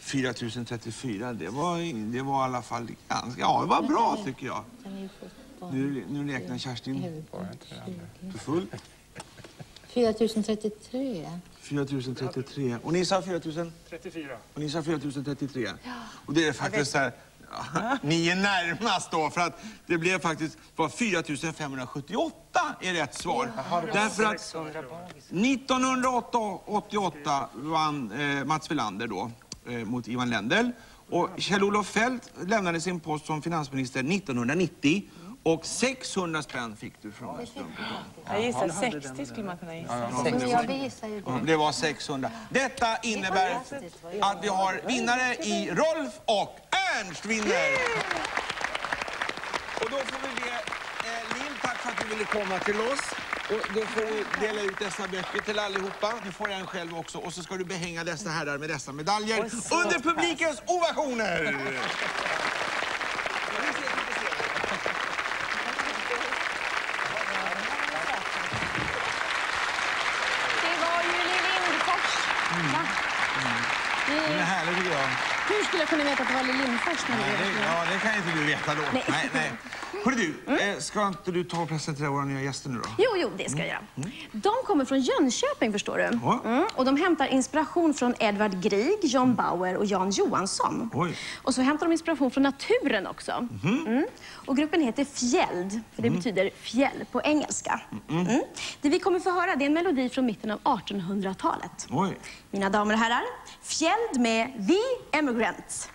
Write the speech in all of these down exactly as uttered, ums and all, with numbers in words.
fyra tusen trettiofyra, det var, det var i alla fall ganska... Ja, det var bra tycker jag. Nu, nu räknar Kerstin. För full. fyra tusen trettiotre. fyra tusen trettiotre. Och ni sa fyra tusen trettiofyra. Och ni sa fyra tusen trettiotre. Ja. Och det är faktiskt så här... Ja, ni är närmast då, för att det blev faktiskt var fyra tusen femhundrasjuttioåtta är rätt svar. Ja, därför att nittonhundraåttioåtta vann eh, Mats Welander då eh, mot Ivan Lendl. Och Kjell-Olof Feldt lämnade sin post som finansminister nittonhundranittio. Och sexhundra spänn fick du från mig. Jag gissar sextio skulle man kunna gissa. Ja, ja, det gissar ju det. Det var sexhundra. Detta innebär att vi har vinnare i Rolf och Ernst vinner. Och då får vi be eh, Lill, tack för att du ville komma till oss. Och då får vi dela ut dessa böcker till allihopa. Du får en själv också. Och så ska du behänga dessa herrar med dessa medaljer under publikens ovationer. Det är härligt tycker jag. Hur skulle jag kunna veta att det var Lill Lindfors? Ja, det, ja, det kan inte du veta då. Nej, nej. nej. Hörru du, mm. ska inte du ta och presentera våra nya gäster nu då? Jo, jo, det ska jag göra. Mm. De kommer från Jönköping, förstår du. Mm. Och de hämtar inspiration från Edvard Grieg, John Bauer och Jan Johansson. Oj. Och så hämtar de inspiration från naturen också. Mm. Mm. Och gruppen heter Fjäld, för det mm. betyder fjäll på engelska. Mm. Mm. Det vi kommer få höra det är en melodi från mitten av artonhundratalet. Oj. Mina damer och herrar, Fjäld med The Emigrants.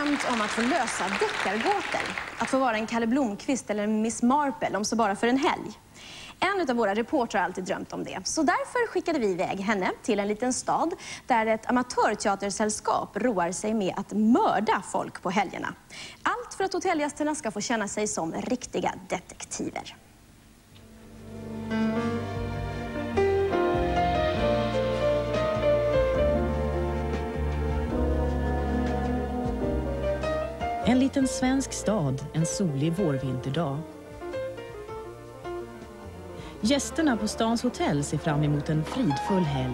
drömt om att få lösa deckargåtor. Att få vara en Kalle Blomqvist eller en Miss Marple, om så bara för en helg. En av våra reportrar har alltid drömt om det. Så därför skickade vi iväg henne till en liten stad där ett amatörteatersällskap roar sig med att mörda folk på helgerna. Allt för att hotellgästerna ska få känna sig som riktiga detektiver. En liten svensk stad, en solig vårvinterdag. Gästerna på stans hotell ser fram emot en fridfull helg.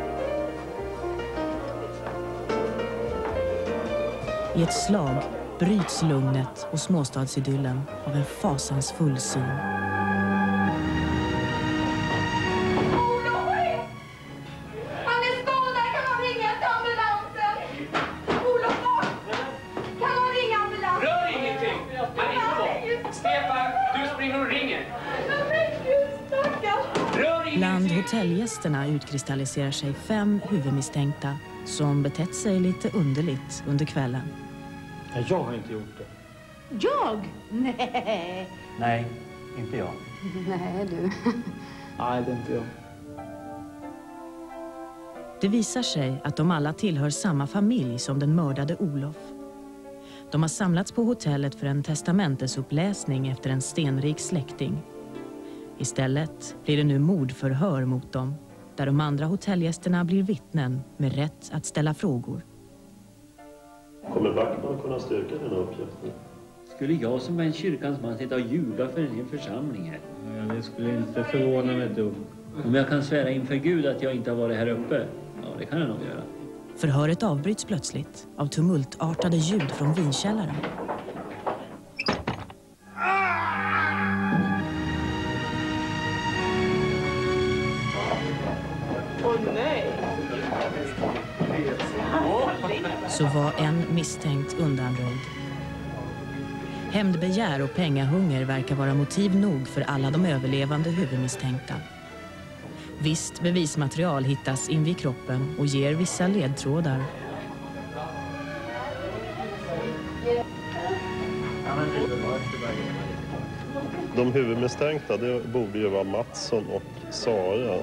I ett slag bryts lugnet och småstadsidyllen av en fasansfull syn. Bland hotellgästerna utkristalliserar sig fem huvudmisstänkta som betett sig lite underligt under kvällen. Jag har inte gjort det. Jag? Nej. Nej, inte jag. Nej, du. Nej, det är inte jag. Det visar sig att de alla tillhör samma familj som den mördade Olof. De har samlats på hotellet för en testamentesuppläsning efter en stenrik släkting. Istället blir det nu mordförhör mot dem, där de andra hotellgästerna blir vittnen med rätt att ställa frågor. Kommer Backman kunna styrka den här uppgiften? Skulle jag som är en kyrkans man sitta och ljuga för en församling här? Ja, det skulle inte förvåna mig dum. Om jag kan svära inför Gud att jag inte har varit här uppe? Ja, det kan jag nog göra. Förhöret avbryts plötsligt av tumultartade ljud från vinkällaren. Så var en misstänkt undanröjd. Hämndbegär och pengahunger verkar vara motiv nog för alla de överlevande huvudmisstänkta. Visst bevismaterial hittas in vid kroppen och ger vissa ledtrådar. De huvudmisstänkta, det borde ju vara Mattsson och Sara.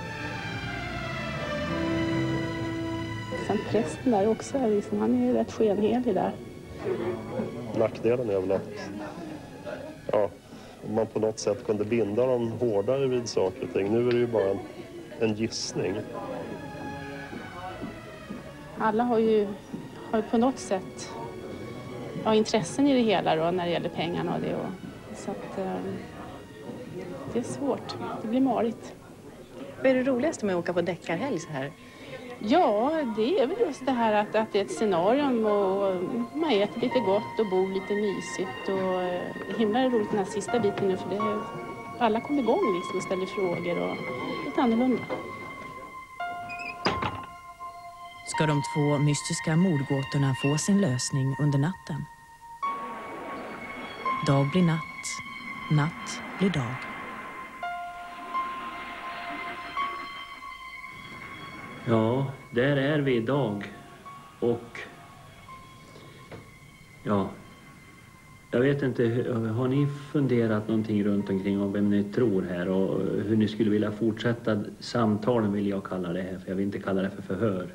Sen prästen där också, liksom, han är ju rätt skenhelig där. Nackdelen är väl att ja, om man på något sätt kunde binda dem hårdare vid saker och ting. Nu är det ju bara en, en gissning. Alla har ju, har ju på något sätt ja, intressen i det hela då, när det gäller pengarna och det. Och, så att eh, det är svårt. Det blir marigt. Vad är det roligaste med att åka på deckarhelg så här? Ja, det är väl just det här att, att det är ett scenario och man äter lite gott och bor lite mysigt. Och eh, himla roligt den här sista biten nu, för det, alla kommer igång liksom och ställer frågor och lite annorlunda. Ska de två mystiska mordgåtorna få sin lösning under natten? Dag blir natt, natt blir dag. Ja, där är vi idag. Och ja, jag vet inte, har ni funderat någonting runt omkring om vem ni tror här och hur ni skulle vilja fortsätta samtalen, vill jag kalla det här, för jag vill inte kalla det för förhör.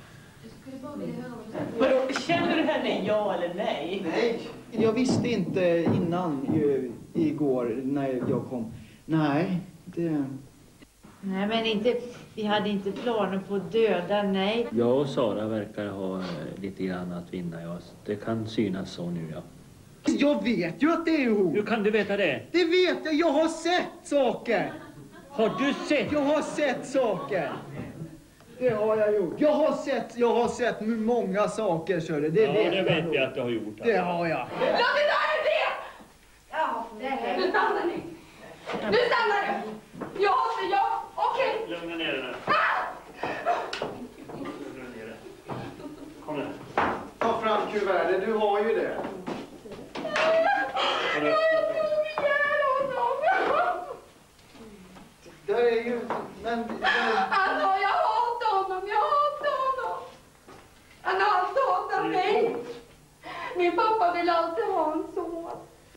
Känner du henne ja eller nej? Nej, jag visste inte innan ju, igår när jag kom. Nej, det... Nej, men inte, vi hade inte planer på att döda, nej. Jag och Sara verkar ha lite grann att vinna, ja. Det kan synas så nu, ja. Jag vet ju att det är hon. Hur kan du veta det? Det vet jag, jag har sett saker. Har du sett? Jag har sett saker. Det har jag gjort. Jag har sett, jag har sett många saker, så det, det ja, vet det vet jag. jag att du har gjort. Det har jag. Ja, det där är det! Ja, nej. Nu stannar ni. Nu stannar du. Ja, så ja. Okej. Okay. Lugna ner dig nu. Lugna ner dig. Kom nu. Ta fram kuvertet, du har ju det. Det är ju... Men... Alltså, jag hatar honom, jag hatar honom. Han har alltid hatat mig. Min pappa vill alltid ha en son.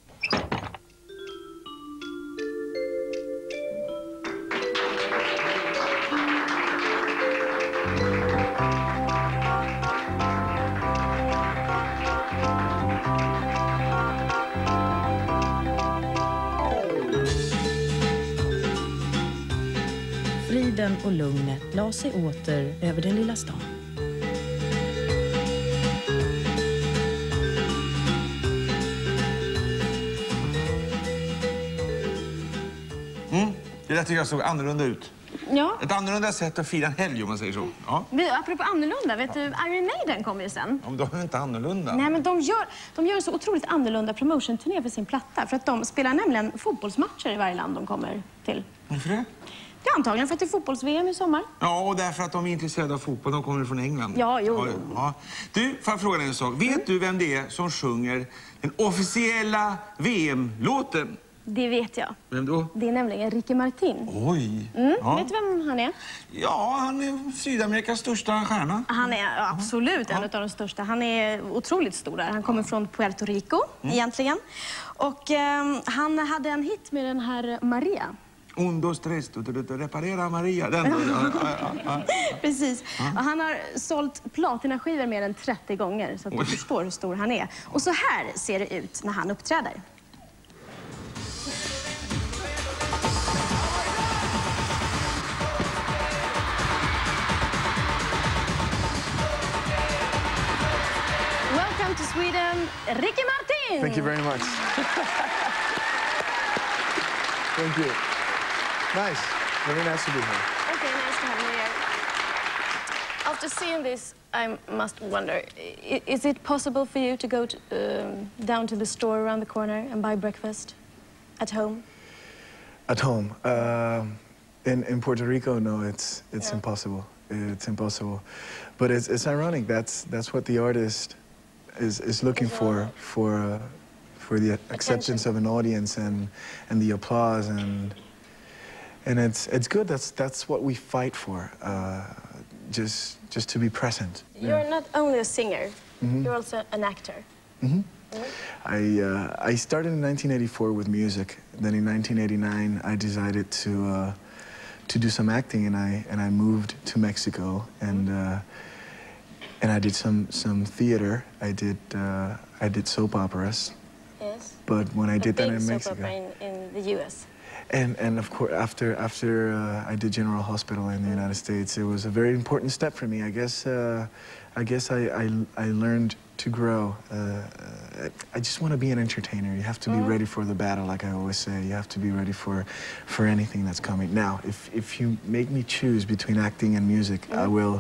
Friden och lugnet la sig åter över den lilla stan. Mm. Det där tycker jag såg annorlunda ut. Ja. Ett annorlunda sätt att fira en helg om man säger så. Ja. Vi, apropå annorlunda, vet du, Iron Maiden kommer ju sen. Ja, men de är inte annorlunda. Nej, men de gör, de gör en så otroligt annorlunda promotion-turné för sin platta. För att de spelar nämligen fotbollsmatcher i varje land de kommer till. Varför det? Ja, antagligen för att det är fotbolls-V M i sommar. Ja, och därför att de är intresserade av fotboll. De kommer från England. Ja, jo. Ja, ja. Du, får jag fråga dig en sak? Vet mm. du vem det är som sjunger den officiella V M-låten? Det vet jag. Vem då? Det är nämligen Ricky Martin. Oj. Mm. Ja. Vet du vem han är? Ja, han är Sydamerikas största stjärna. Han är absolut ja. en av de största. Han är otroligt stor där. Han kommer från Puerto Rico mm. egentligen. Och eh, han hade en hit med den här Maria. Un, dos, tres, du, du, du, reparera Maria. Den då. ja, ja, ja. Precis. Ja. Och han har sålt platinaskivor mer än trettio gånger. Så att du förstår hur stor han är. Och så här ser det ut när han uppträder. Welcome to Sweden, Ricky Martin! Thank you very much. Thank you. Nice. Very nice to be here. Okay, nice to have you here. After seeing this, I must wonder, is it possible for you to go to, um, down to the store around the corner and buy breakfast at home? At home? Uh, in, in Puerto Rico, no, it's, it's yeah. impossible. It's impossible. But it's, it's ironic. That's, that's what the artist is, is looking for, for, uh, for the acceptance of an audience and, and the applause. And, and it's, it's good. That's, that's what we fight for, uh, just, just to be present. You're yeah. not only a singer, mm-hmm. you're also an actor. Mm-hmm. I, uh, I started in nineteen eighty-four with music. Then in nineteen eighty-nine, I decided to, uh, to do some acting, and I, and I moved to Mexico. And, uh, and I did some, some theater. I did, uh, I did soap operas. Yes. But when I a did that in soap Mexico. Opera in, in the U S. And, and of course, after, after uh, I did General Hospital in the United States, it was a very important step for me. I guess, uh, I, guess I, I, I learned to grow. Uh, I just want to be an entertainer. You have to be mm. ready for the battle, like I always say. You have to be ready for, for anything that's coming. Now, if, if you make me choose between acting and music, mm. I will,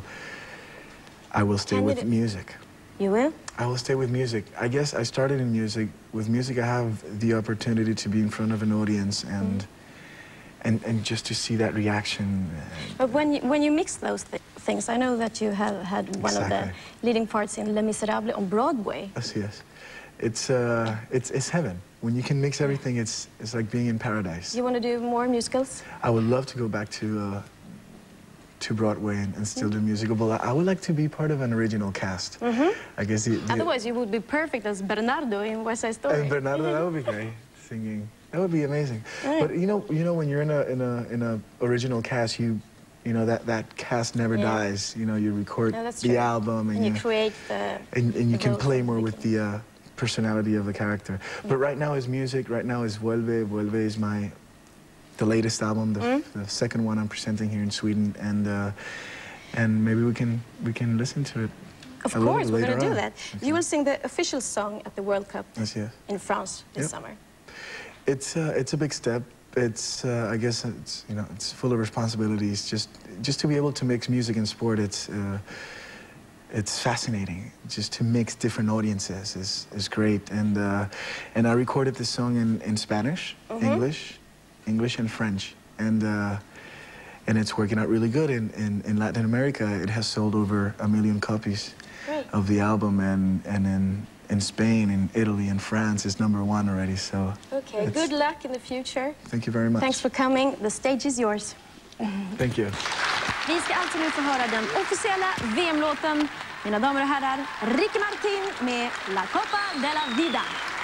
I will stay Can with you music. You will? I will stay with music. I guess I started in music. With music, I have the opportunity to be in front of an audience and, mm. and, and just to see that reaction. But when you, when you mix those th things, I know that you have had one exactly. of the leading parts in Les Miserables on Broadway. Yes, yes. It's, uh, it's, it's heaven. When you can mix everything, it's, it's like being in paradise. You want to do more musicals? I would love to go back to, uh, to Broadway and, and still mm. do musical, but I would like to be part of an original cast. Mm-hmm. I guess the, the, Otherwise, you would be perfect as Bernardo in West Side Story. And Bernardo, that would be great, singing. That would be amazing. Right. But you know, you know, when you're in a in a in a original cast, you, you know, that that cast never yeah. dies. You know, you record no, the true. album, and, and you, you create the. And, and you the can play more with the uh, personality of the character. Yeah. But right now is music. Right now is Vuelve. Vuelve is my, the latest album, the, mm. the second one I'm presenting here in Sweden, and uh, and maybe we can we can listen to it. Of a course, we're going to do on. that. Okay. You will sing the official song at the World Cup yes, yes. in France this yep. summer. It's uh, it's a big step. It's uh, I guess it's you know it's full of responsibilities. Just just to be able to mix music and sport, it's uh, it's fascinating. Just to mix different audiences is is great. And uh, and I recorded this song in in Spanish, mm-hmm. English, English and French, and uh, and it's working out really good. In, in in Latin America, it has sold over a million copies Great. of the album, and and in. In Spain, in Italy, and France, it's number one already, so... Okay, good luck in the future. Thank you very much. Thanks for coming. The stage is yours. Thank you. Vi ska alltså nu få höra den officiella V M-låten Mina damer och herrar, Ricky Martin med La Copa de la Vida.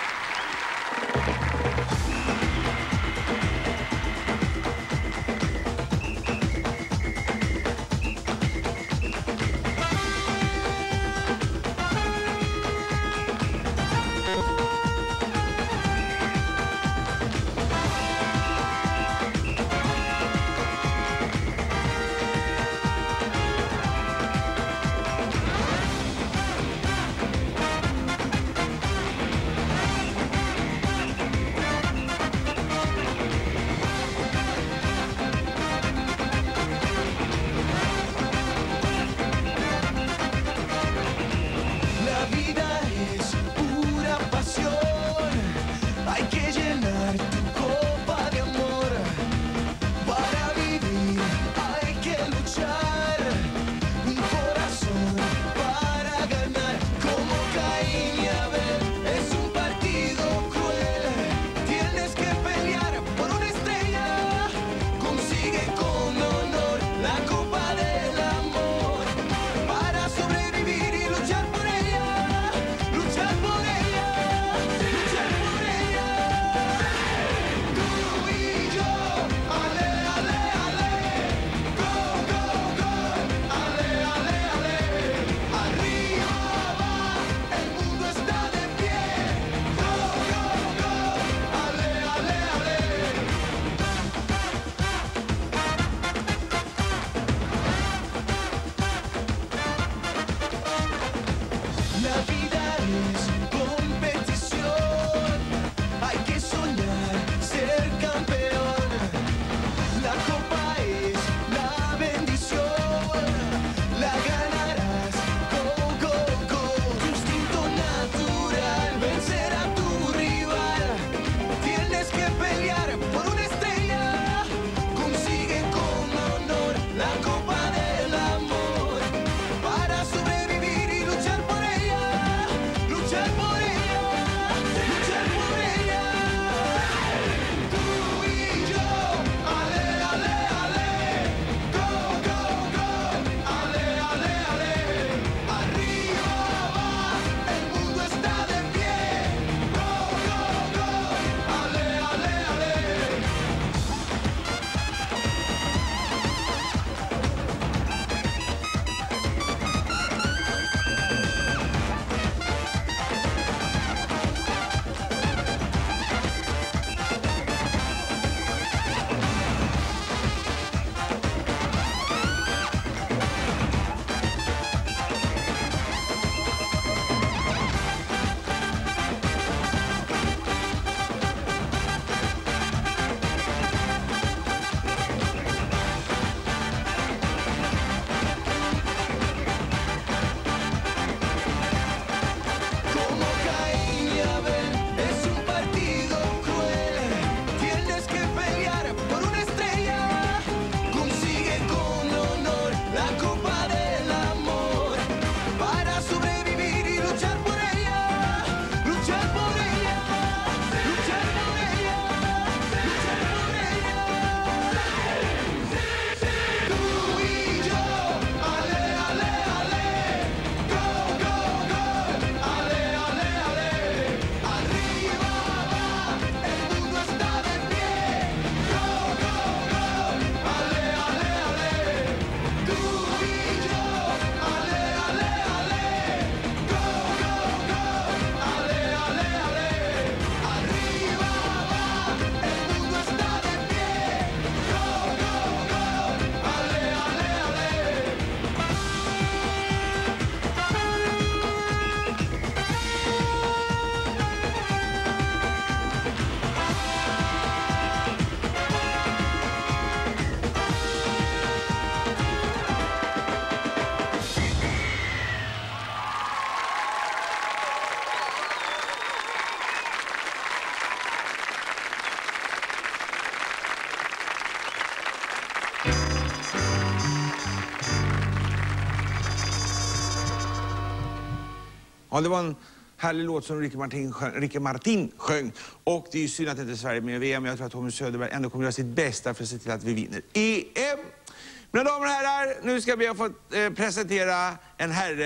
Ja, det var en härlig låt som Ricky Martin sjöng, Ricky Martin sjöng. Och det är ju synd att inte Sverige är med i V M. Jag tror att Tommy Söderberg ändå kommer att göra sitt bästa för att se till att vi vinner E M. Mina damer och herrar, nu ska vi ha fått eh, presentera en herre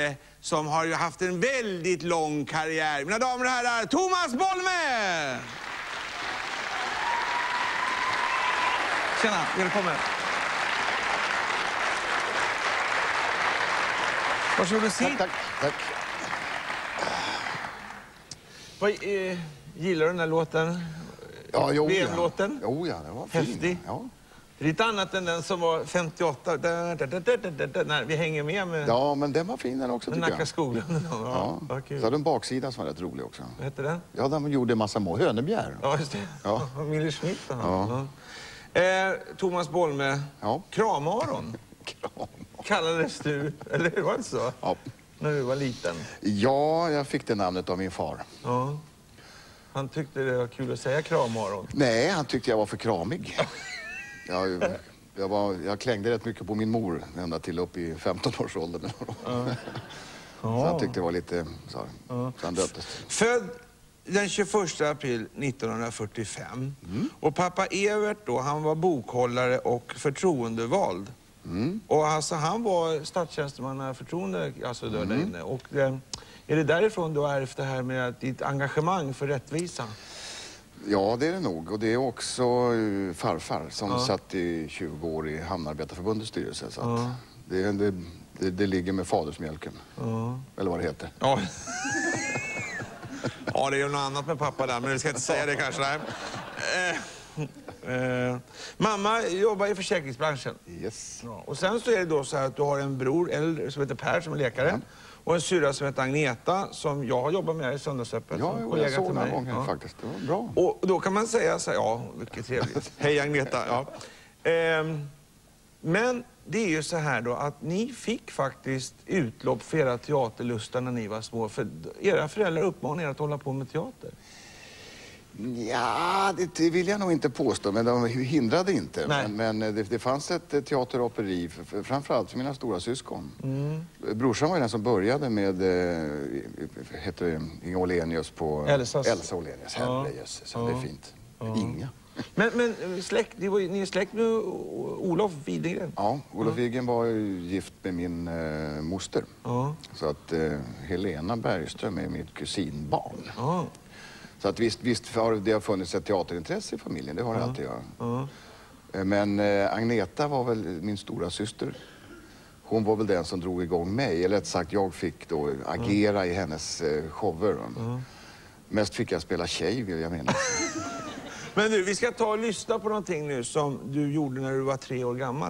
som har ju haft en väldigt lång karriär. Mina damer och herrar, Thomas Bolme! Tjena, välkommen. Varsågod och sitt. Tack, tack. Vad, eh, gillar du den här låten? Ja, jo, V M-låten? Ja. Jo, ja, det var fin. Häftig. Ja. Det är lite annat än den som var femtioåtta. Där, där, där, där, där, där, när vi hänger med med... Ja, men den var fin den också, tycker jag. Nackaskolan. Ja, ja. kul. Så hade en baksida som var rätt rolig också. Vad hette den? Ja, de gjorde en massa må hönebjär. Ja, just det. Ja. Mille Schmidt. Ja. Ja. Eh, Thomas Bolme. Ja. Kramaron. Kram. Kallades du, eller hur var det så? Ja. När du var liten. Ja, jag fick det namnet av min far. Ja. Han tyckte det var kul att säga kramaron. Nej, han tyckte jag var för kramig. jag, jag, var, jag klängde rätt mycket på min mor ända till upp i femton-årsåldern. Ja. Så han tyckte det var lite så, ja. Så han döptes. Född den tjugoförsta april nittonhundrafyrtiofem. Mm. Och pappa Evert då, han var bokhållare och förtroendevald. Mm. Och alltså han var statstjänsteman förtroende, alltså där, mm. där inne. Och eh, är det därifrån du har ärvt det här med att ditt engagemang för rättvisa? Ja, det är det nog. Och det är också uh, farfar som ja. satt i tjugo år i Hamnarbetarförbundets styrelse. Så ja. att det, det, det, det ligger med fadersmjölken. Ja. Eller vad det heter. Ja. Ja, det är ju något annat med pappa där, men vi ska inte säga det kanske. Nej. Eh, eh, mamma jobbar i försäkringsbranschen. Yes. Ja, och sen så är det då så här att du har en bror äldre, som heter Per som är läkare. Ja. Och en syrra som heter Agneta som jag har jobbat med i Söndagsöppet. Ja, jo, jag såg några gånger ja. faktiskt. Det var bra. Och då kan man säga så här, ja, mycket trevligt. Hej Agneta. Ja. Eh, men det är ju så här då att ni fick faktiskt utlopp för era teaterlustar när ni var små. För era föräldrar uppmanade er att hålla på med teater. Ja, det, det vill jag nog inte påstå, men de hindrade inte. Nej. Men, men det, det fanns ett teateroperi, framförallt för mina stora syskon. Mm. Brorsan var ju den som började med, eh, heter det, Inga Åhlenius på... Elsas. Elsa Åhlenius, herrejösses, ja. ja. Det är fint. Ja. Inga. Men, men släkt, ni, var, ni är släkt med Olof Widegren? Ja, Olof Widegren var ju gift med min eh, moster. Ja. Så att eh, Helena Bergström är mitt kusinbarn. Ja. Så att visst, visst har det har funnits ett teaterintresse i familjen, det har det ja. alltid. Ja. Ja. Men eh, Agneta var väl min stora syster. Hon var väl den som drog igång mig, eller rätt sagt jag fick då agera ja. i hennes eh, shower. Ja. Mest fick jag spela tjej, vill jag mena. Men nu, vi ska ta och lyssna på någonting nu som du gjorde när du var tre år gammal.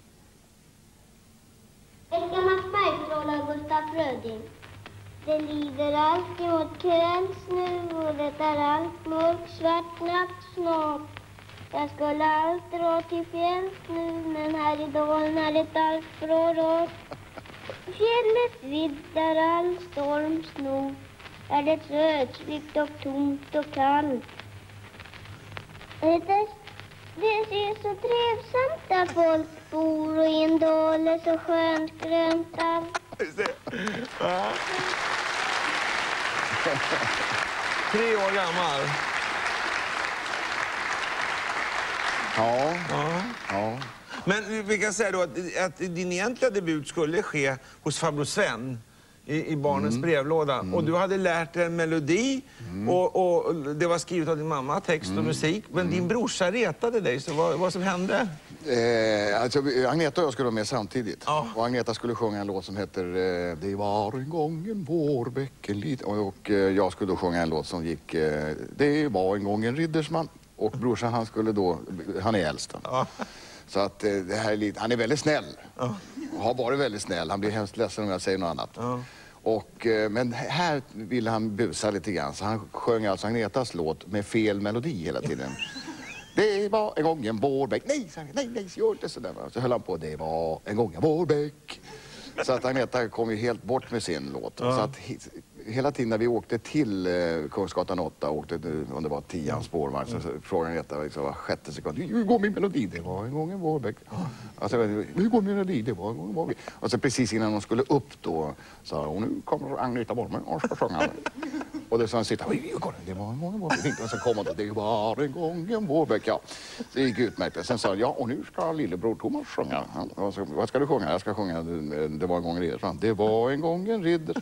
Ett gammalt bergtroll av Gustaf Fröding. Det lider alltid mot kränns nu och det är allt mörk svart natt snart. Jag skulle allt dra till fjälls nu, men här i dalen är det allt bra rart. Fjällets viddar all storm snor, är det så ödsligt och tomt och kallt. Det, det är så trevsamt där folk bor och i en dal är så skönt grönt allt. Ja. Tre år gammal. Ja. Ja. ja. Men vi kan säga då att, att din egentliga debut skulle ske hos farbror Sven i, i barnens mm. brevlåda. Mm. Och du hade lärt dig en melodi mm. och, och det var skrivet av din mamma, text och mm. musik. Men mm. din brorsa retade dig, så vad, vad som hände? Eh, alltså, Agneta och jag skulle vara med samtidigt. Oh. Och Agneta skulle sjunga en låt som heter eh, Det var en gång en vårbäckenlit. Och, och eh, jag skulle då sjunga en låt som gick eh, Det var en gång en riddersman. Och brorsan han skulle då, han är äldst. Oh. Så att eh, det här är lite, han är väldigt snäll. Oh. Och har varit väldigt snäll. Han blir hemskt ledsen om jag säger något annat. Oh. Och, eh, men här ville han busa lite grann. Så han sjöng alltså Agnetas låt med fel melodi hela tiden. Det var en gång en vårbäck. Nej, nej, nej, gör inte sådär. Så höll han på. Det var en gång en vårbäck. Så att Agneta kom ju helt bort med sin låt. Ja. Så att hela tiden när vi åkte till eh, Kungsgatan åtta, åkte om det var tians spårvagn, så, så frågade Agneta liksom, var sjätte sekund. Hur går min melodi? Det var en gång en vårbäck. Ja. Alltså, hur går min melodi? Det var en gång en vårbäck. Och så precis innan de skulle upp då, sa hon, nu kommer Agneta Bolme och ska sjunga. Och det så sitter det var en gång en vårbäck. Och så kom det, det var en gång en vårbäck. Ja, det gick utmärkt. Sen sa han, ja, och nu ska lillebror Thomas sjunga. Och så, vad ska du sjunga? Jag ska sjunga, det var en gång en ridder. Det var en gång en ridder.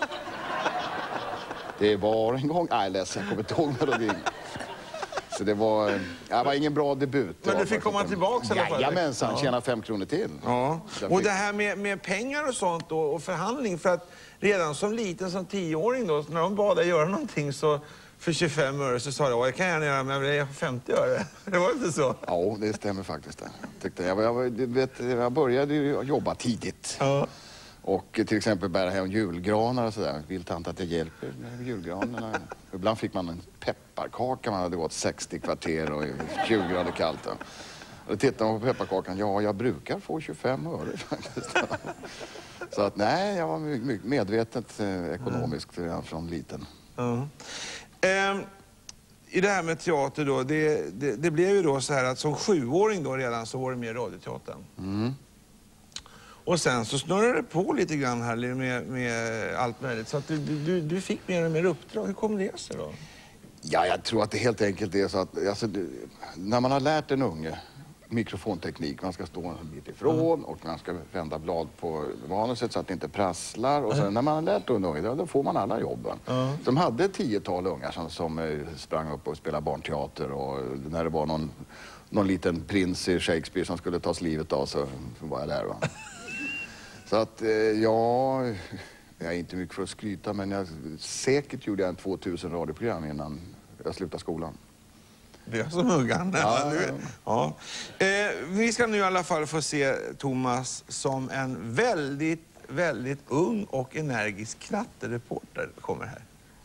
Det var en gång, nej ledsen, jag kommer inte ihåg melodin. Så det var, det var ingen bra debut. Men du fick komma tillbaka i alla fall? Jajamensan, ja. Tjäna fem kronor till. Ja. Och det här med, med pengar och sånt och, och förhandling, för att redan som liten, som tioåring då, när de bad dig göra någonting så för tjugofem öre så sa jag, jag kan gärna göra, men jag vill ha femtio öre. Det var inte så? Ja, det stämmer faktiskt. Tyckte jag, jag, vet, jag började ju jobba tidigt. Ja. Och till exempel bära hem julgranar och sådär. Vill tant att jag hjälper med julgranarna? Ibland fick man en pepparkaka. Man hade gått sextio kvarter och tjugo grader kallt. Och då tittade man på pepparkakan. Ja, jag brukar få tjugofem öre faktiskt. Så att nej, jag var mycket medvetet eh, ekonomiskt redan från liten. Ja. Ehm, I det här med teater då, det, det, det blev ju då så här att som sjuåring då redan så var det med i Radioteatern. Mm. Och sen så snurrade det på lite grann här med, med allt möjligt. Så att du, du, du fick mer och mer uppdrag. Hur kom det sig då? Ja, jag tror att det helt enkelt är så att alltså, det, när man har lärt en unge mikrofonteknik, man ska stå en bit ifrån mm. och man ska vända blad på manuset så att det inte prasslar. Och sen mm. när man har lärt en unge, då får man alla jobben. Mm. De hade ett tiotal ungar som, som sprang upp och spelade barnteater och när det var någon, någon liten prins i Shakespeare som skulle tas livet av så var jag där. Va? Så att eh, ja, jag är inte mycket för att skryta, men jag, säkert gjorde jag en tvåtusen radioprogram innan jag slutade skolan. Det är som Huggan. Ja, ja. Ja. Eh, vi ska nu i alla fall få se Thomas som en väldigt, väldigt ung och energisk knattereporter kommer här.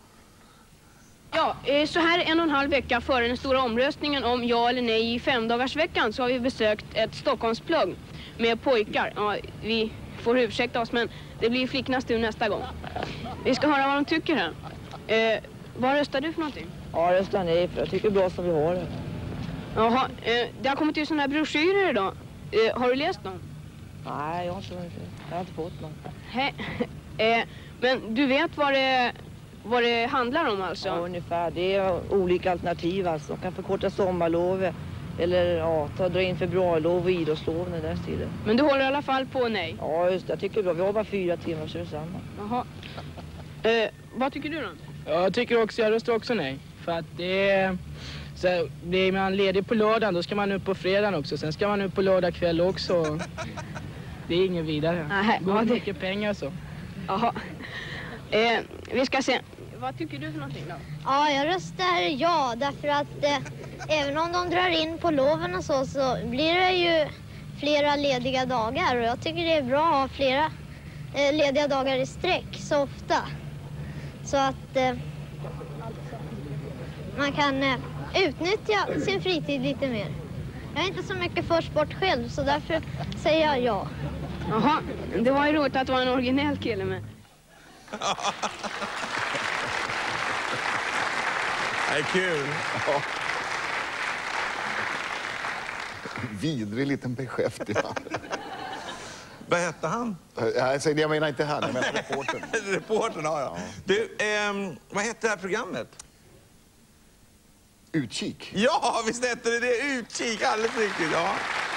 Ja, så här en och en halv vecka före den stora omröstningen om ja eller nej i femdagarsveckan så har vi besökt ett Stockholmsplugg med pojkar. Ja, vi får ursäkta oss, men det blir flickornas tur nästa gång. Vi ska höra vad de tycker här. Eh, vad röstar du för någonting? Ja, jag röstar nej för jag tycker bra som vi har det. Jaha, eh, det har kommit ut sådana här broschyrer idag. Eh, har du läst dem? Nej, jag har inte, jag har inte fått någon. He, eh, men du vet vad det, vad det handlar om alltså? Ja, ungefär. Det är olika alternativ alltså. De kan förkorta sommarlovet. Eller ja, ta, dra in februarlov och idrottslov när det är stilen. Men du håller i alla fall på nej? Ja, just det. Jag tycker det är bra. Vi har bara fyra timmar så det är samma. Jaha. Eh, vad tycker du då? Jag tycker också, jag röstar också nej. För att det är... Så blir man ledig på lördagen, då ska man upp på fredagen också. Sen ska man upp på lördag kväll också. Det är ingen vidare. Nej, det går ja, det... mycket pengar så. Jaha. Eh, vi ska se. Vad tycker du för någonting då? Ja, jag röstar ja. Därför att eh, även om de drar in på loven och så, så blir det ju flera lediga dagar. Och jag tycker det är bra att ha flera eh, lediga dagar i sträck så ofta. Så att eh, man kan eh, utnyttja sin fritid lite mer. Jag är inte så mycket för sport själv, så därför säger jag ja. Jaha, det var ju roligt att vara en originell kille med. Det är kul. Ja. Vidrig liten beskäftig man. Vad hette han? Alltså, jag menar inte han, jag menar reportern. Reportern, ja, ja. Du, ehm, vad hette det här programmet? Utkik. Ja, visst hette det det. Utkik, alldeles riktigt, ja.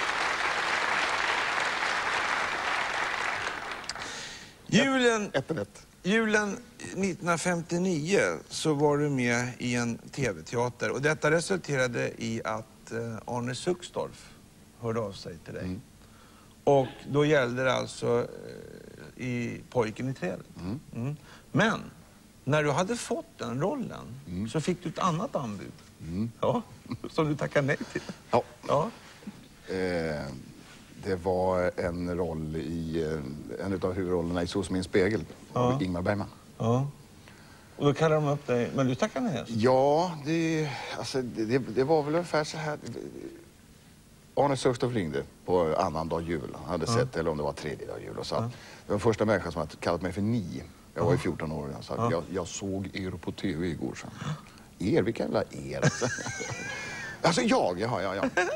Julen, julen nittonhundrafemtionio så var du med i en tv-teater. Och detta resulterade i att Arne Sucksdorf hörde av sig till dig. Mm. Och då gällde det alltså i Pojken i trädet. Mm. Mm. Men när du hade fått den rollen mm. så fick du ett annat anbud. Mm. Ja, som du tackade nej till. Ja. Ja. Eh, det var en roll i en av huvudrollerna i Så som i en spegel. Ja. Ingmar Bergman. Ja. Och då kallade de upp dig. Men du tackade nej? Ja, det, alltså, det, det var väl ungefär så här. Arne Sucksdorf ringde på annan dag jul. Han hade ja. sett, eller om det var tredje dag jul. Och sa ja. det var första människan som hade kallat mig för ni. Jag var ju fjorton år och jag sa ja. jag, jag såg er på tv igår. Så. Er? Vilka jävla er? Alltså jag, ja, ja, ja.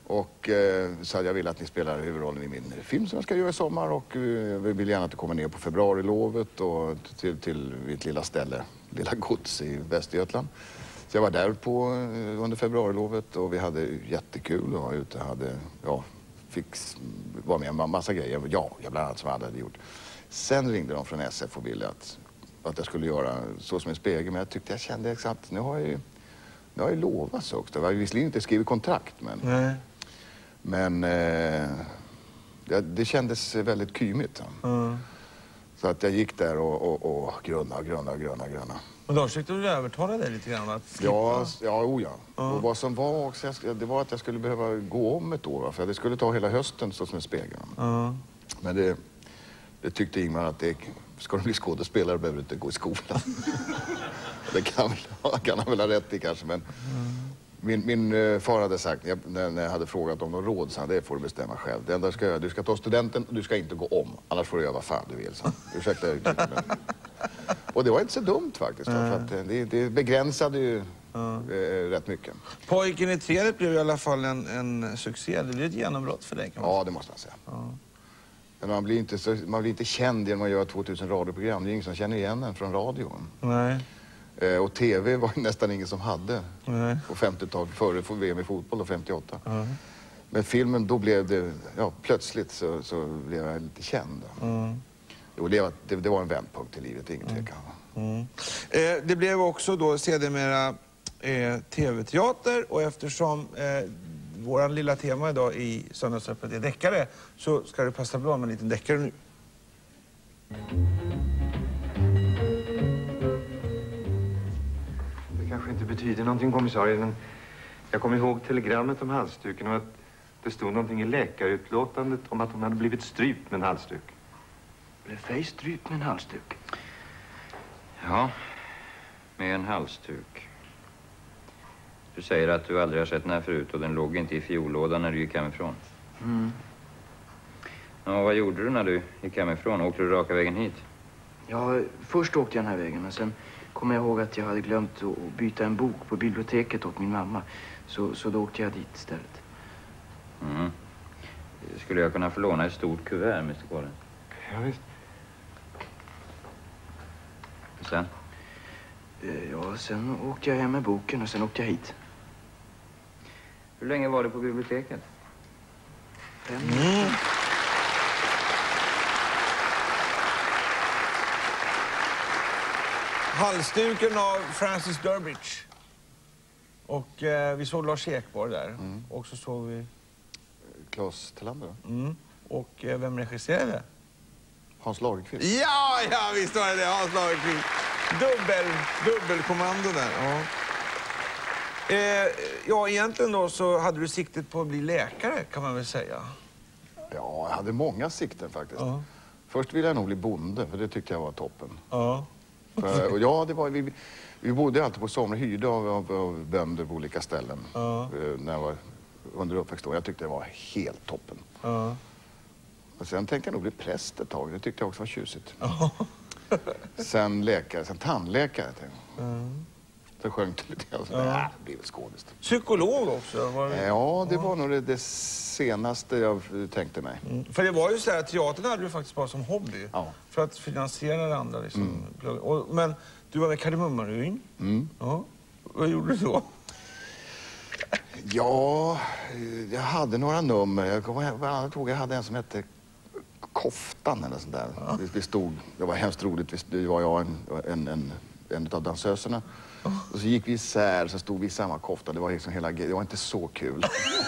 Och eh, så jag vill att ni spelar huvudrollen i min film som jag ska göra i sommar. Och eh, vi vill gärna att du kommer ner på februarilovet och till, till mitt lilla ställe, lilla gods i Västergötland. Så jag var där på eh, under februarilovet och vi hade jättekul och var ute. Hade, ja, fick vara med en massa grejer. Ja, jag bland annat som alla hade gjort. Sen ringde de från S F och ville att, att jag skulle göra Så som en spegel. Men jag tyckte jag kände exakt, nu har jag ju, nu har jag lovat så också. Jag har visserligen inte skrivit kontrakt, men... Nej. Men eh, det, det kändes väldigt kymigt. Mm. Så att jag gick där och, och, och grunna, grunna, grunna, grunna. Och då försökte du övertala dig lite grann att slippa? Ja, ja, oh ja. Mm. Och vad som var också, det var att jag skulle behöva gå om ett år. För det skulle ta hela hösten Så som en spegel. Mm. Men det, det tyckte Ingmar att det, ska du bli skådespelare behöver du inte gå i skolan. Det kan, kan han väl ha rätt i kanske, men... Mm. Min, min uh, far hade sagt, jag, när, när jag hade frågat om någon råd, så han, det får du bestämma själv. Det enda du ska göra, du ska ta studenten och du ska inte gå om. Annars får du göra vad fan du vill. Så. Ursäkta uttrycket, men... Och det var inte så dumt faktiskt. Mm. För att det, det begränsade ju mm. uh, rätt mycket. Pojken i trädet blev i alla fall en, en succé. Det blev ett genombrott för dig, kan man Ja, säga. det måste man säga. Mm. Men man blir, inte så, man blir inte känd genom att göra tvåtusen radioprogram. Det är ingen som känner igen en från radion. Nej. Och tv var nästan ingen som hade. Nej. På femtiotalet, före V M i fotboll, och femtioåtta. Mm. Men filmen, då blev det, ja, plötsligt så, så blev jag lite känd. Mm. Och det, var, det, det var en vändpunkt i livet, ingen tvekan. Mm. Eh, det blev också då sedermera eh, tv-teater, och eftersom eh, våran lilla tema idag i Söndagsöppet är deckare, så ska det passa bra med en liten deckare nu. Kanske inte betyder någonting, kommissarie, men jag kommer ihåg telegrammet om halsduken och att det stod någonting i läkarutlåtandet om att hon hade blivit strypt med en halsduk. Blev Fej strypt med en halsduk? Ja, med en halsduk. Du säger att du aldrig har sett den här förut och den låg inte i fiollådan när du gick hemifrån. Mm. Ja, vad gjorde du när du gick hemifrån? Åkte du raka vägen hit? Ja, först åkte jag den här vägen, men sen kommer jag ihåg att jag hade glömt att byta en bok på biblioteket åt min mamma. Så, så då åkte jag dit istället. Mm. Skulle jag kunna få låna ett stort kuvert, mister Kåren? Ja, visst. Och sen? Ja, sen åkte jag hem med boken och sen åkte jag hit. Hur länge var du på biblioteket? Fem mm. Halsduken av Francis Durbridge. Och eh, vi såg Lars Ekborg där. Mm. Och så såg vi... Claes Tillander. Mm. Och eh, vem regisserade? Hans Lagerqvist. Ja, ja, visst var det Hans Lagerqvist. Dubbel, dubbelkommando där, ja. Eh, ja, egentligen då så hade du siktet på att bli läkare, kan man väl säga. Ja, jag hade många sikten faktiskt. Ja. Först ville jag nog bli bonde, för det tyckte jag var toppen. Ja. För, och ja, det var, vi, vi bodde alltid på somrar, hyrde av, av, av bönder på olika ställen. Ja. När jag var under uppväxtåren. Jag tyckte det var helt toppen. Ja. Och sen tänkte jag nog bli präst ett tag, det tyckte jag också var tjusigt. Ja. Sen läkare, sen tandläkare. Ja. Så sjöng det lite grann. Ja. Äh, det blev skådest. Psykolog också? Var det... Ja, det var nog det, det senaste jag tänkte mig. Mm. För det var ju så här, teatern hade du faktiskt bara som hobby. Ja. För att finansiera det andra liksom. Mm. Och, men du var med Kardemummarevyn. Mm. Ja. Vad gjorde du då? Ja, jag hade några nummer. Jag, jag tror jag hade en som hette Koftan eller sånt där. Ja. Vi, vi stod, det var hemskt roligt. Det var jag en, en, en, en av dansöserna. Oh. Och så gick vi isär, så stod vi i samma kofta. Det var liksom hela, det var inte så kul.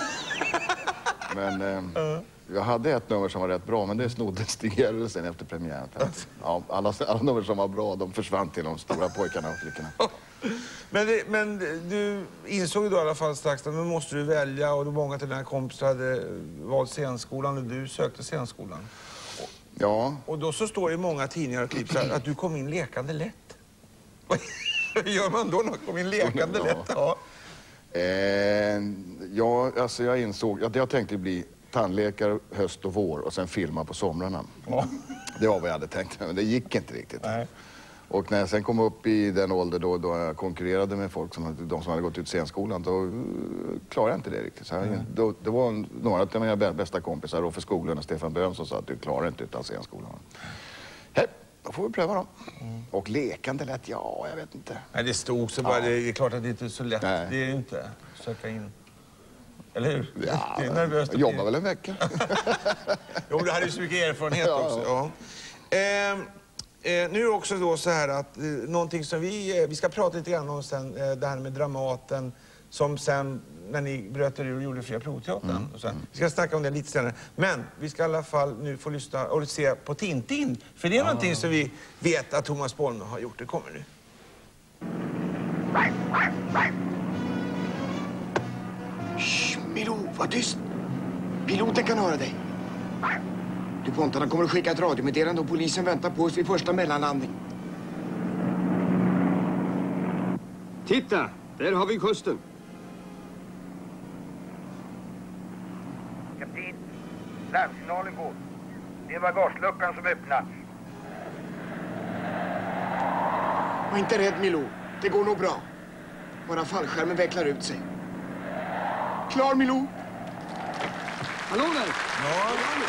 Men eh, uh. jag hade ett nummer som var rätt bra, men det snodde Stig sen efter premiären. Ja, alla, alla nummer som var bra, de försvann till de stora pojkarna och flickorna. Men, det, men du insåg ju då i alla fall strax att nu måste du välja, och då många till dina kompisar hade valt scenskolan och du sökte scenskolan. Ja. Och då så står det i många tidningar och klipp så här, att du kom in lekande lätt. Vad gör man då när man kom in lekande ja. lätt? Ja. Eh, ja, alltså jag insåg att jag tänkte bli tandläkare höst och vår och sen filma på somrarna. Ja. Det var vad jag hade tänkt, men det gick inte riktigt. Nej. Och när jag sen kom upp i den ålder då, då jag konkurrerade med folk, som, de som hade gått ut scenskolan, då uh, klarade jag inte det riktigt. Så jag, mm. då, det var några av mina bästa kompisar, Roffe Skoglund och Stefan Böhm, som sa att du klarar inte utan scenskolan. Hej, då får vi pröva då. Mm. Och lekande lätt, ja, jag vet inte. Nej, det stod så bara, ja. Det är klart att det inte är så lätt. Nej. Det är inte söka in. Eller hur? Ja, det är nervöst. Jag jobbar väl en vecka. Jo, du hade ju så mycket erfarenhet ja. också. Ja. Eh, eh, nu är det också då så här att eh, någonting som vi, eh, vi ska prata lite grann om sen, eh, det här med Dramaten, som sen, när ni bröt er ur och gjorde Fria Proteatern. Mm. Och så. Vi ska snacka om det lite senare. Men vi ska i alla fall nu få lyssna och se på Tintin. För det är ah. någonting som vi vet att Thomas Bolme har gjort. Det kommer nu. Shh, Milou, var tyst. Piloten kan höra dig. Du Pontarna kommer att skicka ett radiomeddelande och polisen väntar på oss vid första mellanlandning. Titta, där har vi kusten. Kapten, larmsignalen går. Det är bagageluckan som öppnats. Var inte rädd, Milou. Det går nog bra. Bara fallskärmen vecklar ut sig. Klar, Milou. Hallå där. Ja.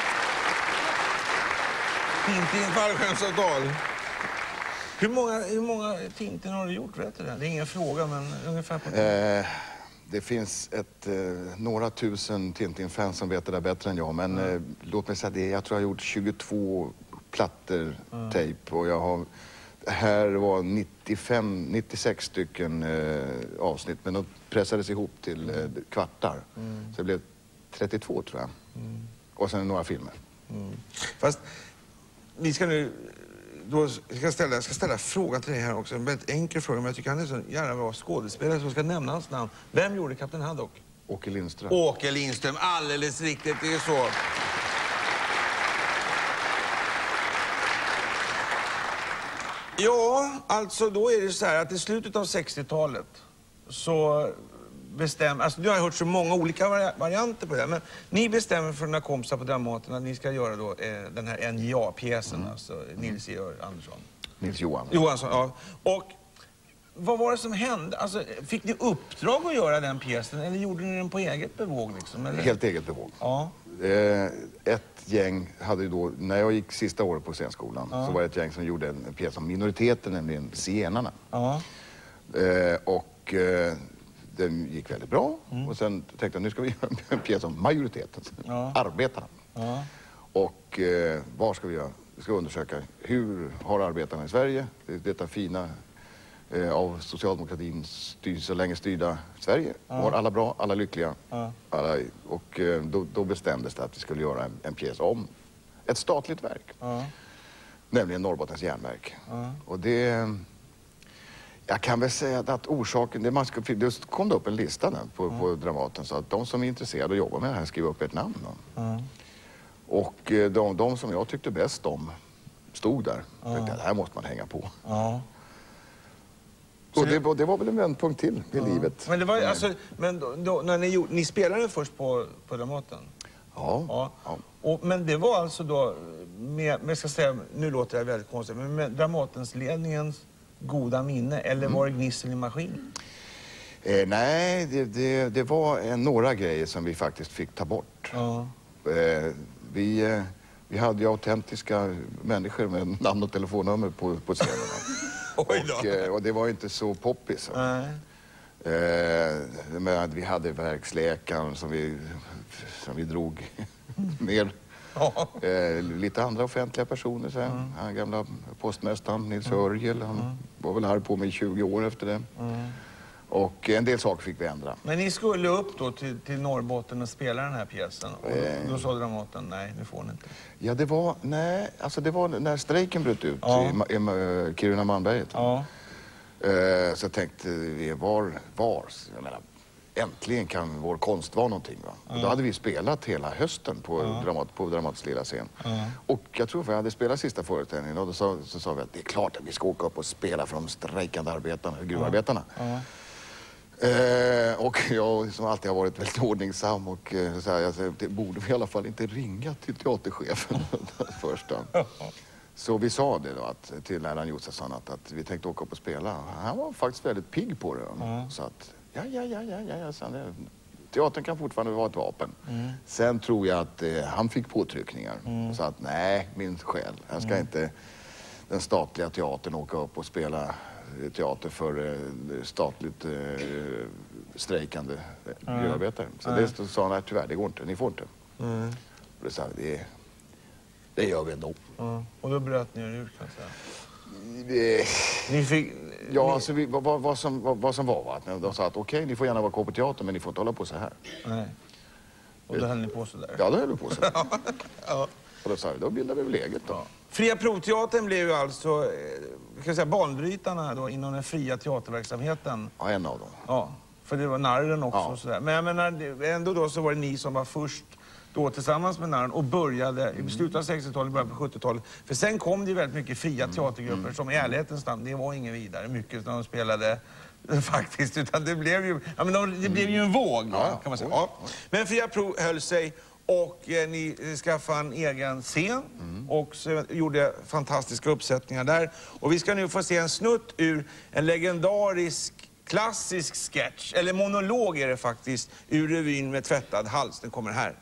Tintin, fallskärmsavtal. Hur många, hur många Tintin har du gjort, vet du det? Det är ingen fråga, men ungefär på eh, det finns ett, eh, några tusen Tintin-fans som vet det där bättre än jag. Men mm. eh, låt mig säga det, jag tror jag har gjort tjugotvå plattor, mm. tejp. Och jag har, här var nittiofem, nittiosex stycken eh, avsnitt. Men de pressades ihop till eh, kvartar. Mm. Så det blev trettiotvå, tror jag. Mm. Och sen några filmer. Mm. Fast vi ska nu... Då ska jag, ställa, jag ska ställa frågan till dig här också. En väldigt enkel fråga, men jag tycker han är så jävla bra skådespelare, så jag ska nämna hans namn. Vem gjorde Kapten Haddock? Åke Lindström. Åke Lindström, alldeles riktigt, det är så. Ja, alltså då är det så här att i slutet av sextiotalet så bestämmer, alltså du har hört så många olika vari varianter på det, men ni bestämmer för några kompisar på Dramaten att ni ska göra då eh, den här N J A-pjäsen, mm. alltså Nils Georg Andersson. Nils Johan. Johansson, ja. Och vad var det som hände? Alltså, fick ni uppdrag att göra den pjäsen eller gjorde ni den på eget bevåg liksom? Eller? Helt eget bevåg. Ja. Eh, ett gäng hade ju då, när jag gick sista året på scenskolan, ja. så var det ett gäng som gjorde en pjäs om minoriteten, nämligen zigenarna. Ja. Eh, och eh, den gick väldigt bra. Mm. Och sen tänkte jag, nu ska vi göra en pjäs om majoriteten, ja. arbetarna. Ja. Och eh, vad ska vi göra? Vi ska undersöka hur har arbetarna i Sverige, detta fina eh, av socialdemokratin styr, så länge styrda Sverige. Ja. Var alla bra, alla lyckliga. Ja. Alla, och eh, då, då bestämdes det att vi skulle göra en, en pjäs om ett statligt verk. Ja. Nämligen Norrbottens järnverk. Ja. Och det... Jag kan väl säga att orsaken, det, man ska, det kom det upp en lista där på, mm. på Dramaten, så att de som är intresserade och jobbar med det här skriver upp ett namn. Mm. Och de, de som jag tyckte bäst om stod där. Mm. Tänkte, det här måste man hänga på. Mm. Och det, det, det var väl en vändpunkt till i mm. livet. Men det var alltså, men då, då, när ni, ni spelade först på, på Dramaten? Ja. ja. ja. Och, men det var alltså då, med, med, ska säga, nu låter det väldigt konstigt, men med Dramatens ledningens goda minne, eller var det gnissel i maskin? Eh, nej, det, det, det var eh, några grejer som vi faktiskt fick ta bort. Ja. Eh, vi, eh, vi hade ju autentiska människor med namn och telefonnummer på, på scenerna. Oj då. Och, eh, och det var inte så poppis. Nej. Eh, men vi hade verksläkaren som vi, som vi drog ner. Ja. Eh, lite andra offentliga personer sen. Mm. Han gamla postmästaren Nils mm. Hörjel, han mm. var väl här på mig i tjugo år efter det. Mm. Och en del saker fick vi ändra. Men ni skulle upp då till, till Norrbotten och spela den här pjäsen. Och eh. då sa Dramaten, nej, det får ni inte. Ja, det var, nej, alltså det var när strejken bröt ut ja. i, i, i Kiruna-Malmberget. Ja. Eh, så tänkte vi, var, var, jag menar, äntligen kan vår konst vara någonting. Va? Ja. Och då hade vi spelat hela hösten på, ja. dramat, på Dramats lilla scen. Ja. Och jag tror att vi hade spelat sista föreställningen och då sa, så sa vi att det är klart att vi ska åka upp och spela för de strejkande arbetarna, gruvarbetarna. Ja. Ja. Eh, och jag som alltid har varit väldigt ordningsam och eh, så här, jag, det borde vi i alla fall inte ringa till teaterchefen först. Ja. Så vi sa det då att, till Erland Josefsson att, att vi tänkte åka upp och spela. Han var faktiskt väldigt pigg på det. Mm. Så att, ja, ja, ja, ja, ja, ja. Sen, det, teatern kan fortfarande vara ett vapen. Mm. Sen tror jag att eh, han fick påtryckningar. Mm. Och sa att nej, min själ, jag ska mm. inte den statliga teatern åka upp och spela teater för eh, statligt eh, strejkande mm. gruvarbetare. Så mm. det sa han, tyvärr, det går inte, ni får inte. Mm. Och det sa det, det gör vi ändå. Mm. Och då bröt ni er ur, kan jag säga. Det... Ni fick... Ja, ni... alltså vi, vad, vad, som, vad, vad som var va? De sa att okej, okay, ni får gärna vara kvar på teatern, men ni får inte hålla på så här. Nej. Och då höll ni på så där? Ja, då höll vi på så där. Ja. Och då sa vi, då bildade vi väl eget då. Ja. Fria Provteatern blev ju alltså, kan jag säga, banbrytarna då inom den fria teaterverksamheten. Ja, en av dem. Ja, för det var Narren också. Ja. Och sådär. Men jag menar, ändå då så var det ni som var först då tillsammans med Narren och började mm. i slutet av sextiotalet, början på sjuttiotalet. För sen kom det ju väldigt mycket fria teatergrupper mm. som i ärlighetens namn, det var ingen vidare mycket när de spelade faktiskt, utan det blev ju, ja, men de, det blev ju en våg då, ja, kan man säga. Ja. Men Fria Prov höll sig och eh, ni skaffade en egen scen mm. och så gjorde fantastiska uppsättningar där. Och vi ska nu få se en snutt ur en legendarisk klassisk sketch, eller monolog är det faktiskt, ur revyn Med tvättad hals. Den kommer här.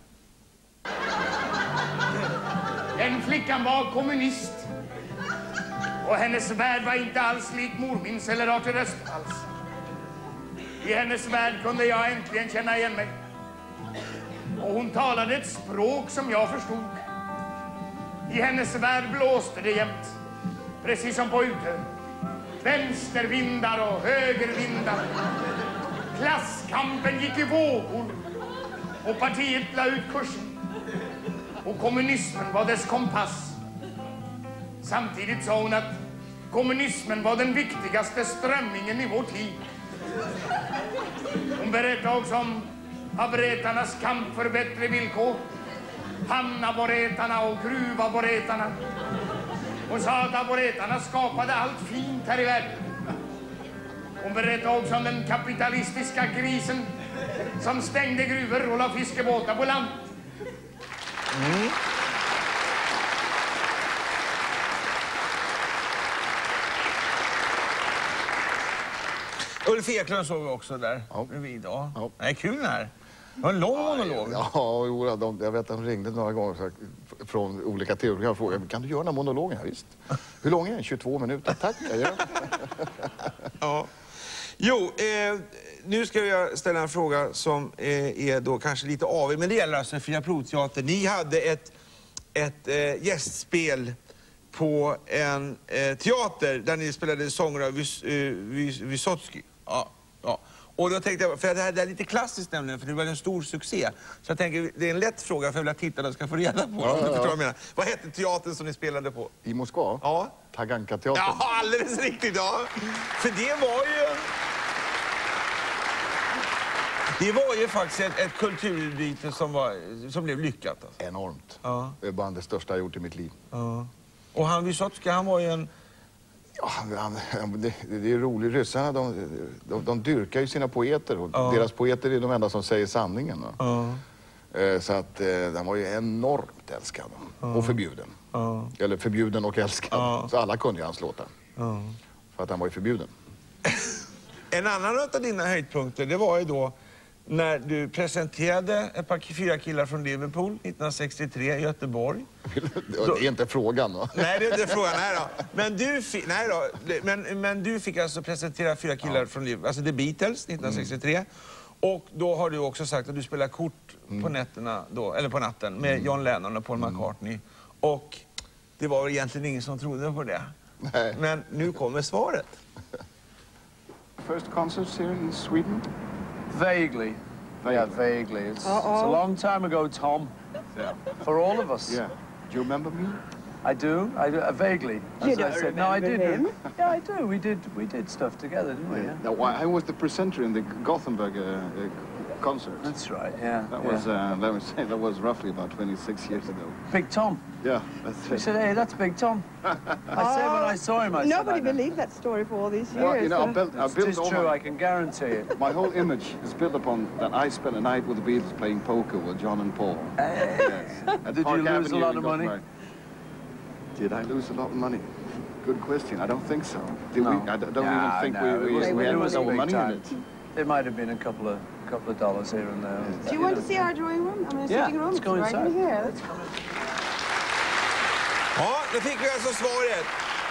Den flickan var kommunist. Och hennes värld var inte alls lik mormins eller Artur Österhals. I hennes värld kunde jag äntligen känna igen mig. Och hon talade ett språk som jag förstod. I hennes värld blåste det jämt, precis som på Utö. Vänstervindar och högervindar. Klasskampen gick i vågor. Och partiet la ut kursen. Och kommunismen var dess kompass. Samtidigt sa hon att kommunismen var den viktigaste strömningen i vår tid. Hon berättade också om arbetarnas kamp för bättre villkor. Hamnaborretarna och gruvaborretarna. Hon sa att aboretarna skapade allt fint här i världen. Hon berättade också om den kapitalistiska grisen som stängde gruvor och la fiskebåtar på land. Mm. Ulf Eklund såg vi också där. Ja. Bredvid, ja. Ja. Det är kul här. Det var en lång monolog. Ja, ja de, jag vet att de ringde några gånger så, från olika teorier och frågade, kan du göra den här monologen? Ja, visst. Hur lång är den? tjugotvå minuter. Tack, jag gör. Ja. Jo, eh, nu ska jag ställa en fråga som eh, är då kanske lite avig, men det gäller alltså Fria Provteatern. Ni hade ett, ett eh, gästspel på en eh, teater där ni spelade sånger av Vys, eh, Vys, Vysotsky. Ja, ja. Och då tänkte jag, för det här det är lite klassiskt nämligen, för det var en stor succé. Så jag tänker, det är en lätt fråga för jag vill att tittarna ska få reda på. Ja, ja, ja. Vad, jag menar. Vad hette teatern som ni spelade på? I Moskva? Ja. Taganka-teatern. Ja, alldeles riktigt, ja. För det var ju... Det var ju faktiskt ett, ett kulturutbyte som, var, som blev lyckat. Alltså. Enormt. Ja. Det är bara det största jag gjort i mitt liv. Ja. Och han Vysotsky, han var ju en... Ja, han, det, det är roligt. Ryssarna, de, de, de dyrkar ju sina poeter. Och ja. Deras poeter är de enda som säger sanningen. Ja. Så att han var ju enormt älskad. Ja. Och förbjuden. Ja. Eller förbjuden och älskad. Ja. Så alla kunde ju hans låtar. Ja. För att han var ju förbjuden. En annan av dina höjdpunkter, det var ju då när du presenterade ett par fyra killar från Liverpool nittonhundrasextiotre i Göteborg. Det är inte frågan då. Nej, det är inte frågan. Nej då. Men du fick, nej då. Men, men du fick alltså presentera fyra killar ja. från Liverpool, alltså The Beatles nittonhundrasextiotre. Mm. Och då har du också sagt att du spelar kort mm. på nätterna då, eller på natten med mm. John Lennon och Paul McCartney. Mm. Och det var egentligen ingen som trodde på det. Nej. Men nu kommer svaret. First concerts here in Sweden? Vaguely. Vaguely. Yeah, vaguely. It's, Uh-oh. it's a long time ago, Tom. Yeah. For all of us. Yeah. Do you remember me? I do. I do uh, vaguely. You as don't I said. No, I did. him? Yeah, I do. We did. We did stuff together, didn't we? Yeah. Yeah. No, I was the presenter in the Gothenburg uh, uh, concert. That's right. Yeah. That yeah. was. Uh, let me say, that was roughly about twenty-six years ago. Big Tom. Yeah, that's We it. said, "Hey, that's Big Tom." I said when I saw him, I said, Nobody I know. believed that story for all these years. Well, you know, I so- built, I It's built just all true. my, I can guarantee it. my whole image is built upon that I spent a night with the Beatles playing poker with John and Paul. Yes. At Did Park you lose Avenue a lot in of money? Gothenburg. Did I lose a lot of money? Good question. I don't think so. Did No. we? I don't Nah, even think no, we, it we, was- we had it was a no big money time. in it. There might have been a couple of couple of dollars here and there. Do you want to see our drawing room? I mean, a Yeah, sitting room. let's go It's right inside. in here. Let's go. Ja, då fick vi alltså svaret.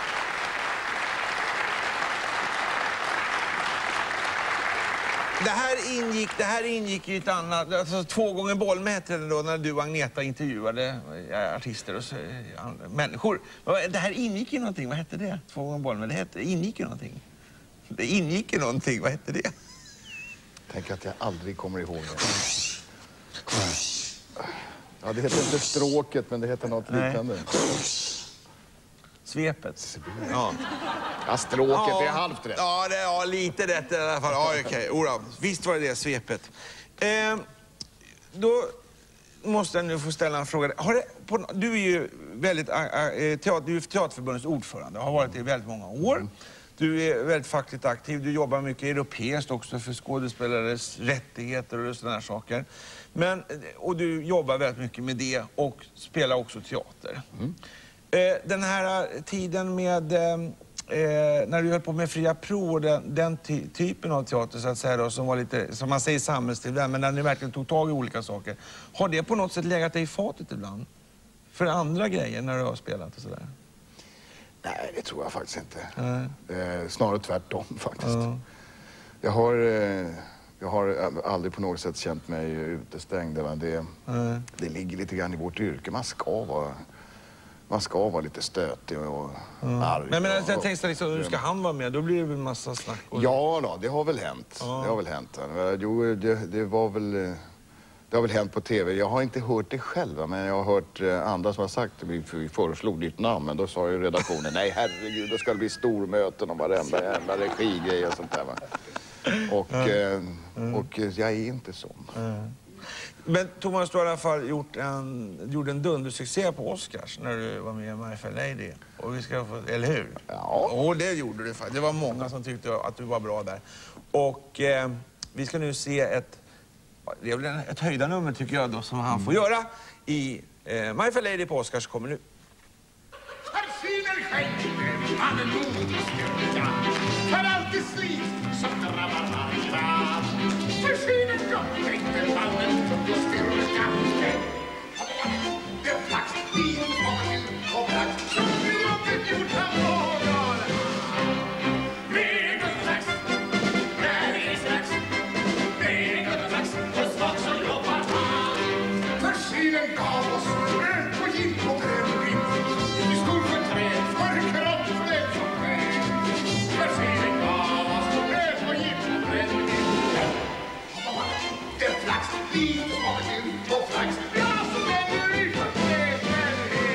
Det här ingick, det här ingick i ett annat, alltså två gånger Bolme hette det då när du och Agneta intervjuade eh, artister och så, eh, andra människor. Det här ingick i någonting, vad hette det? Två gånger Bolme, det hette, ingick i någonting. Det ingick i någonting, vad hette det? Tänk att jag aldrig kommer ihåg det. Ja, det heter inte Stråket, men det heter något Nej. liknande. Svepet. Ja. Ja, Stråket, ja, det är halvt rätt. Ja, det, ja, lite rätt i alla fall. Ja, okej. Okay. Visst var det det, svepet. Eh, då måste jag nu få ställa en fråga. Har det, på, du är ju väldigt, äh, teater, du är Teaterförbundets ordförande och har varit det i väldigt många år. Mm. Du är väldigt fackligt aktiv. Du jobbar mycket europeiskt också för skådespelares rättigheter och sådana här saker. Men, och du jobbar väldigt mycket med det och spelar också teater. Mm. Eh, den här tiden med... Eh, Eh, när du höll på med Fria Pro och den, den ty typen av teater så att säga då, som var lite, som man säger samhällstil, men när ni verkligen tog tag i olika saker. Har det på något sätt legat dig i fatet ibland? För andra grejer när du har spelat och sådär? Nej, det tror jag faktiskt inte. Mm. Eh, snarare tvärtom faktiskt. Mm. Jag har, eh, jag har aldrig på något sätt känt mig utestängd. Det, Mm. det ligger lite grann i vårt yrke. Man ska vara... Man ska vara lite stötig och mm. arg. Men, men och, jag tänkte liksom, nu ska han vara med, då blir det väl en massa snack? Och... Ja då, det har väl hänt. Ja. Det har väl hänt. Jo, det, det var väl... Det har väl hänt på tv. Jag har inte hört det själv, men jag har hört andra som har sagt det. Vi föreslog ditt namn, men då sa ju redaktionen, nej herregud, då ska det bli stormöten om varenda jävla regigrej och sånt där, va? Och, mm. och jag är inte sån. Mm. Men Thomas, du har i alla fall gjort en, gjorde en dundersuccé på Oscars när du var med i My Fair Lady. Och vi ska få, eller hur? Ja. Och det gjorde du faktiskt. Det var många som tyckte att du var bra där. Och eh, vi ska nu se ett, det är väl ett höjda nummer tycker jag då, som han mm. får göra i eh, My Fair Lady på Oscars kommer nu. För alltid slit som drabbar varje man. Försvinner de inte mannen och styrka. Det är flax, vi kommer till och flax som loppet gjort av någon. Med flax, när det är strax. Med flax, och svag så jobbar han. Försvinner gav oss rök och gick och grön. I skor för träd, för kropp för det som är. Försvinner gav oss rök och gick och grön. Det är flax, lite smakar till och flax. Ja, så vänder vi för fläkten.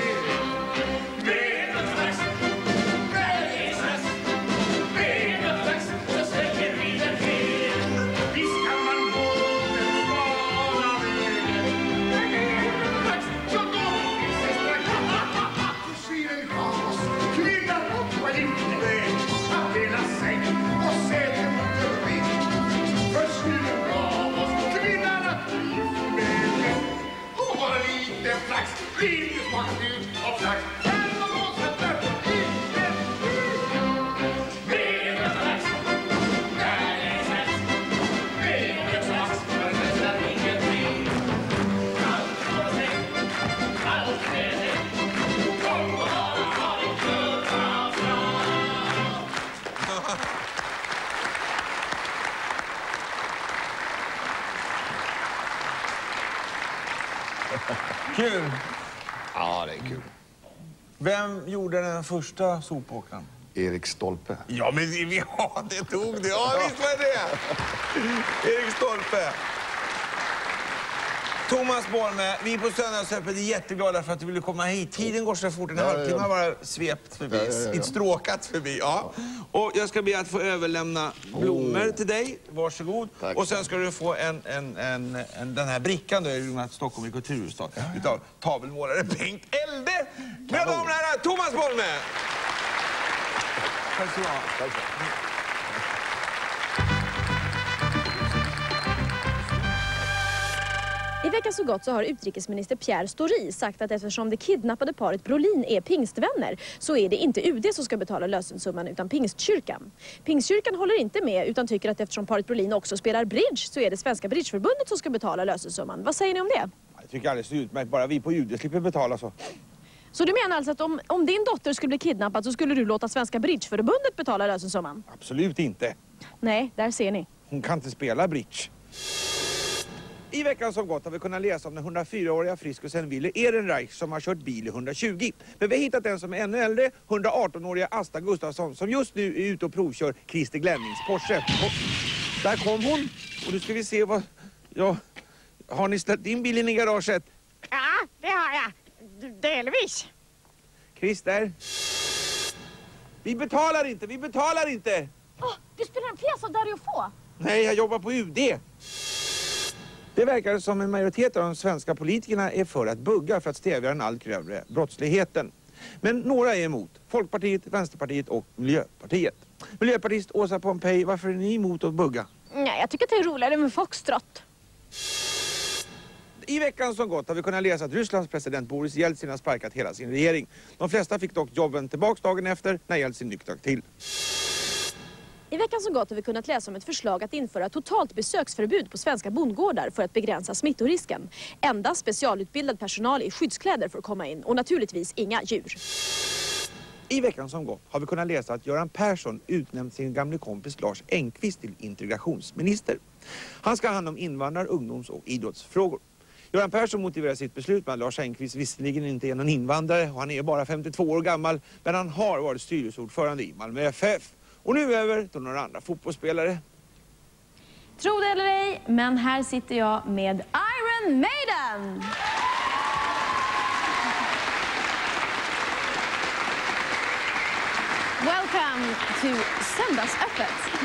Med en flax, när det är strax. Med en flax, så släcker vi den helt. Visst kan man gå den smala vägen. Med en flax, så går vi sig strax. Försvinner gav oss kvinnan och var inte väg. Att dela säng och säten mot en ring. Försvinner gav oss kvinnan att bli med. Och bara lite flax, lite smakar ut och flax. Här var hon sätter inte ut. Med en flax, där är strax. Med en flax, för nästan ingenting. Allt på sig, allt med sig. Kom bara ha din klubba fram. Kul! Ja, det är kul. Vem gjorde den första sopåkaren? Erik Stolpe. Ja, men vi ja, det tog det. Ja, visst var det. Erik Stolpe. Thomas Bolme, vi på Söndagsöppet är jätteglada för att du ville komma hit. Tiden går så fort, en Ja, halvtimme ja, har ja. bara svept förbi, Ja, ja, ja, ja. inte stråkat förbi. Ja. Och jag ska be att få överlämna blommor till dig. Varsågod. Tack. Och sen ska du få en, en, en, en, den här brickan då, i och med att Stockholm är kulturhuvudstad, ja, ja. utav tavelmålare Bengt Elde. Mina damer och herrar, Thomas Bolme! Tack så mycket. I veckan så gott så har utrikesminister Pierre Schori sagt att eftersom det kidnappade paret Brolin är pingstvänner så är det inte U D som ska betala lösensumman utan Pingstkyrkan. Pingstkyrkan håller inte med utan tycker att eftersom paret Brolin också spelar bridge så är det Svenska Bridgeförbundet som ska betala lösensumman. Vad säger ni om det? Jag tycker alldeles utmärkt. Bara vi på U D slipper betala så. Så du menar alltså att om, om din dotter skulle bli kidnappad så skulle du låta Svenska Bridgeförbundet betala lösensumman? Absolut inte. Nej, där ser ni. Hon kan inte spela bridge. I veckan som gått har vi kunnat läsa om den hundrafyraåriga friskusen Wille Ehrenreich som har kört bil i hundratjugo. Men vi har hittat en som är ännu äldre, hundraarton-åriga Asta Gustafsson som just nu är ute och provkör Christer Glennings Porsche. Och där kom hon. Och nu ska vi se vad... Ja, har ni ställt in bilen i garaget? Ja, det har jag. Delvis. Christer? Vi betalar inte, vi betalar inte! Oh, du spelar en pjäs av Dario Fo? Nej, jag jobbar på U D. Det verkar som en majoritet av de svenska politikerna är för att bugga för att stävja den allt grövre brottsligheten. Men några är emot. Folkpartiet, Vänsterpartiet och Miljöpartiet. Miljöpartist Åsa Pompej, varför är ni emot att bugga? Nej, jag tycker att det är roligare med foxtrott. I veckan som gått har vi kunnat läsa att Rysslands president Boris Jeltsin har sparkat hela sin regering. De flesta fick dock jobben tillbaks dagen efter när Jeltsin nyktade till. I veckan som gått har vi kunnat läsa om ett förslag att införa totalt besöksförbud på svenska bondgårdar för att begränsa smittorisken. Endast specialutbildad personal i skyddskläder får komma in och naturligtvis inga djur. I veckan som gått har vi kunnat läsa att Göran Persson utnämnt sin gamle kompis Lars Engqvist till integrationsminister. Han ska ha hand om invandrar-, ungdoms- och idrottsfrågor. Göran Persson motiverar sitt beslut med att Lars Engqvist visserligen inte är någon invandrare och han är bara femtiotvå år gammal, men han har varit styrelseordförande i Malmö F F. Och nu över till några andra fotbollsspelare. Tro det eller ej, men här sitter jag med Iron Maiden! Welcome to Söndagsöppet.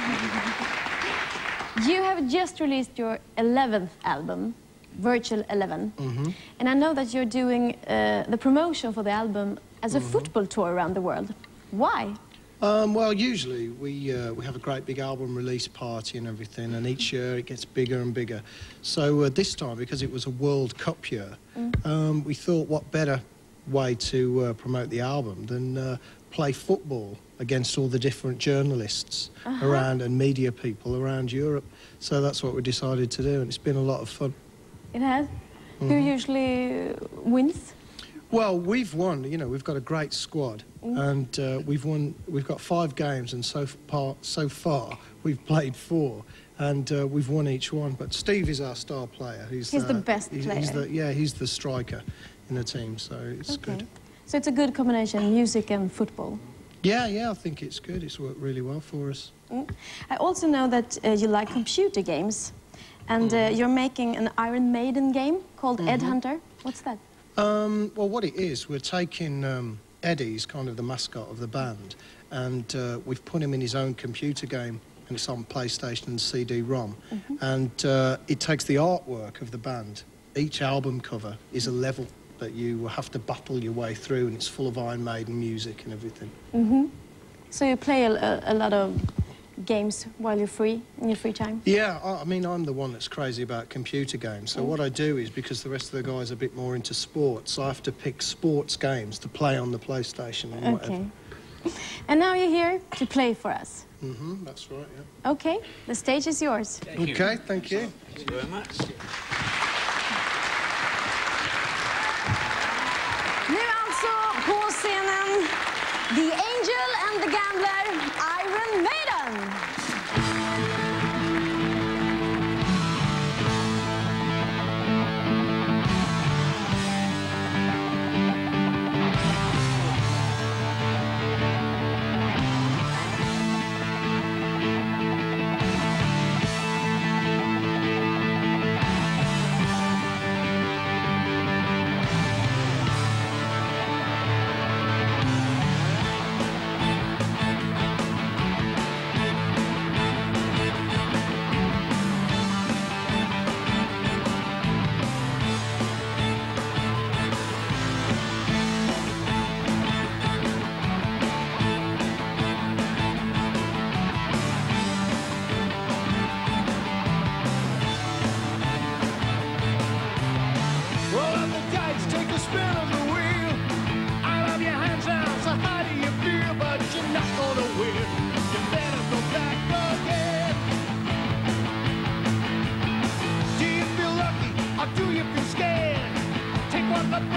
You have just released your eleventh album, Virtual Eleven. Mm-hmm. And I know that you're doing uh, the promotion for the album as a mm-hmm. football tour around the world. Why? Um, well, usually we uh, we have a great big album release party and everything, and each year it gets bigger and bigger. So uh, this time, because it was a World Cup year, mm. um, we thought what better way to uh, promote the album than uh, play football against all the different journalists uh-huh. around and media people around Europe. So that's what we decided to do, and it's been a lot of fun. It has? Mm-hmm. Who usually wins? Well, we've won. You know, we've got a great squad, mm. and uh, we've won. We've got five games, and so far, so far we've played four, and uh, we've won each one. But Steve is our star player. He's, he's uh, the best he's, player. He's the, yeah, he's the striker in the team, so it's okay. good. So it's a good combination, music and football. Yeah, yeah, I think it's good. It's worked really well for us. Mm. I also know that uh, you like computer games, and uh, you're making an Iron Maiden game called mm-hmm. Ed Hunter. What's that? Um, well, what it is, we're taking um, Eddie, he's kind of the mascot of the band, and uh, we've put him in his own computer game, and it's on PlayStation and C D ROM. Mm-hmm. And uh, it takes the artwork of the band. Each album cover is a level that you have to battle your way through, and it's full of Iron Maiden music and everything. Mm-hmm. So you play a, a lot of games while you're free, in your free time? Yeah, I, I mean, I'm the one that's crazy about computer games. So mm. what I do is, because the rest of the guys are a bit more into sports, I have to pick sports games to play on the PlayStation and okay. whatever. And now you're here to play for us. Mm-hmm, that's right, yeah. Okay, the stage is yours. Thank okay, you. thank you. Thank you very much. Nu alltså på scenen, The Angel and the Gambler, Iron Maiden.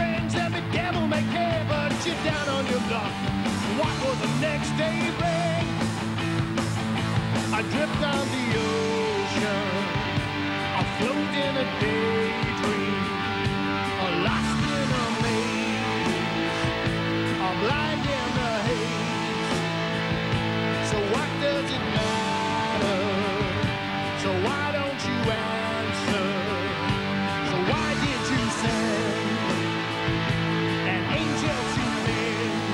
rings and the devil may care, but you're down on your luck. What will the next day bring? I drift down the ocean, afloat in a daydream, or lost in a maze, or blind in the haze. So what does it matter? So why don't you answer? So why did you send an angel to me?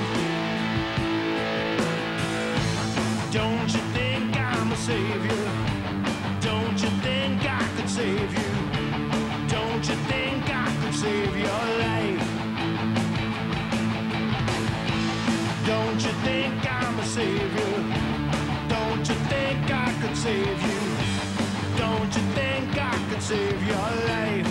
Don't you think I'm a savior? Don't you think I could save you? Don't you think I could save your life? Don't you think I'm a savior? Don't you think I could save you? Don't you think I could save your life?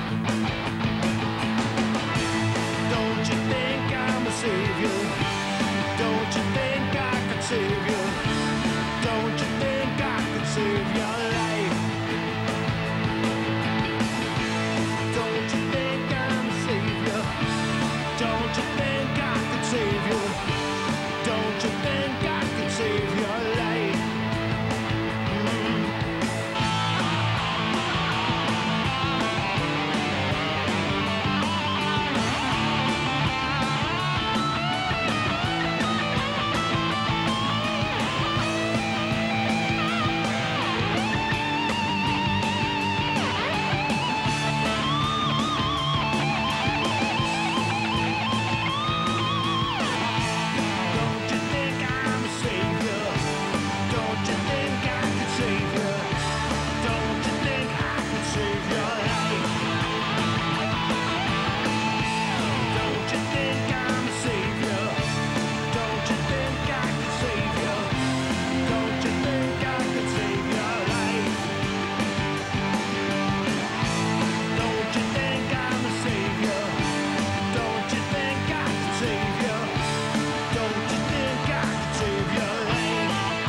Don't you think I'm a savior? Don't you think I could save you? Don't you think I could save your life? Don't you think I'm a savior? Don't you think I could save you? Don't you think I could save your life? Mm. Don't you think I'm a savior? Don't you think I could save you? Don't you think I could save your life? Don't you think I'm a savior? Don't you think I could save you? Don't you think I could save your life? Don't you think I'm a savior? Don't you think I could save you? Don't you think I could save your life?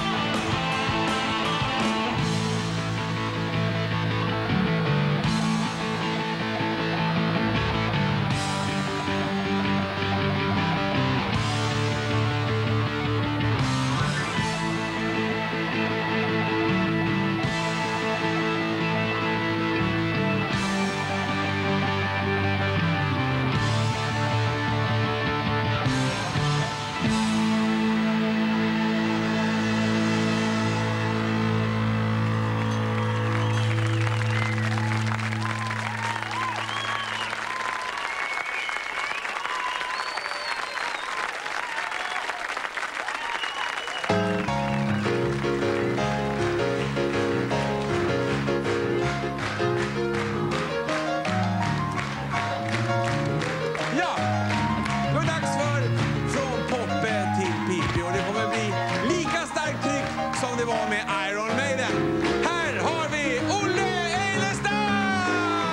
Ja, då är det dags för Från Poppe till Pippi. Och det kommer bli lika starkt tryck som det var med Iron Maiden. Här har vi Olle Eilestam!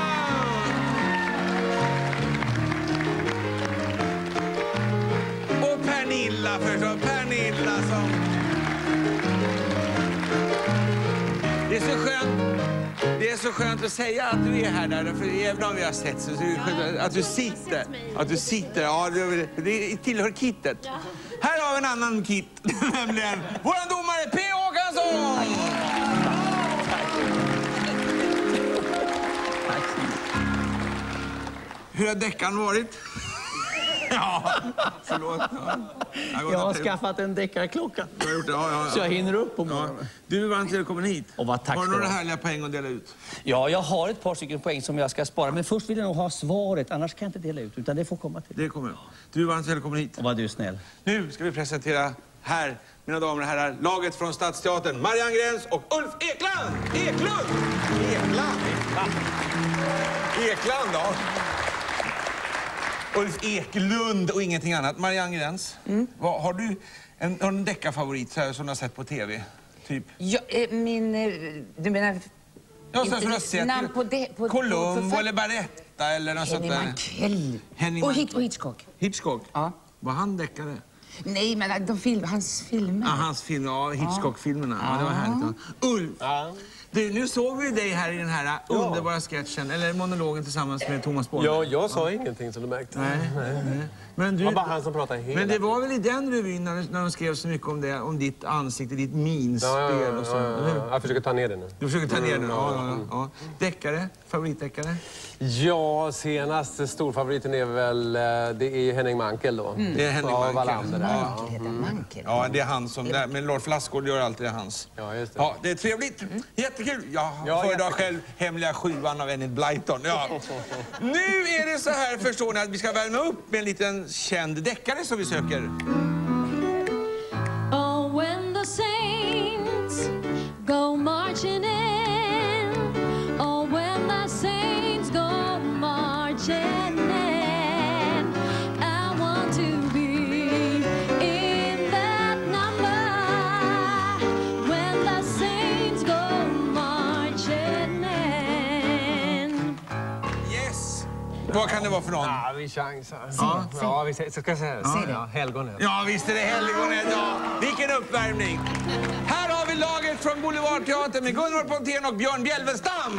Och Pernilla förstås. Pernilla som... Det är så skönt. Det är så skönt att säga att du är här där, för även om vi har sett så är det skönt att du sitter. Att du sitter, ja, det, det tillhör kittet. Ja. Här har vi en annan kit, nämligen våran domare P. Håkansson! Hur har deckan varit? Ja, förlåt. Ja. Jag, jag har skaffat en deckarklocka. Du har gjort det, ja, ja, ja. Så jag hinner upp på morgonen. Ja. Du är varmt välkommen hit. Och vad tack. Har du några härliga poäng att dela ut? Ja, jag har ett par stycken poäng som jag ska spara. Men först vill jag nog ha svaret, annars kan jag inte dela ut. Utan det får komma till. Det kommer jag. Du är varmt välkommen hit. Och vad du är snäll. Nu ska vi presentera här, mina damer och herrar, laget från Stadsteatern. Marianne Gräns och Ulf Ekland! Eklund! Ekland! Ekland, Ekland ja. Ulf Eklund och ingenting annat. Marianne Gräns, mm. vad, har du en, har en deckarfavorit så här, som du har sett på tv? Typ? Ja, eh, min... Eh, du menar... Ja, så, så du har sett namn på det, på, Columbo på, eller Baretta eller något sånt där. Henning Mankell. Och, hit, och Hitchcock. Hitchcock? Ja. Var han deckare? Nej, men de film, hans filmer. Ja, hans film, ja, Hitchcock-filmerna. Ja. Ja, det var härligt. Ja. Ulf, ja. Du, nu såg vi dig här i den här ja. underbara sketchen, eller monologen tillsammans med Thomas Bollman. Ja, jag sa ja. ingenting som du märkte. Nej, nej, nej. Men du, det var bara han som pratade hela. Men det var väl i den revyn när, när de skrev så mycket om det, om ditt ansikte, ditt minspel ja, ja, ja, och så. Ja, ja, ja. Jag försöker ta ner det nu. Du försöker ta ner mm, det? Ja, ja, ja, ja. Deckare? Favoritdeckare? Ja, senaste storfavoriten är väl, det är Henning Mankell då. Mm. Det är Henning ja, Mankell. Ja. Heter Mankell. Ja, det är han som, där, men Lord Flaskgård gör alltid det hans. Ja, just det. Ja, det är trevligt. Mm. Jättekul. Jag ja, föredrar själv Hemliga sjuan av Enid Blyton. Ja. Nu är det så här, förstår ni, att vi ska värma upp med en liten känd deckare som vi söker. Oh, when the saints go marching in. Oh, when the saints go marching in. I want to be in that number. When the saints go marching in. Yes! Vad kan det vara för någon? Ja, vi chansar. Ja, ja vi ska jag säga. Ja. Ja, Helgonet. Ja, visst är det Helgonet. Ja. Vilken uppvärmning! Här har vi laget från Boulevardteatern med Gunnar Pontén och Björn Bjelvenstam.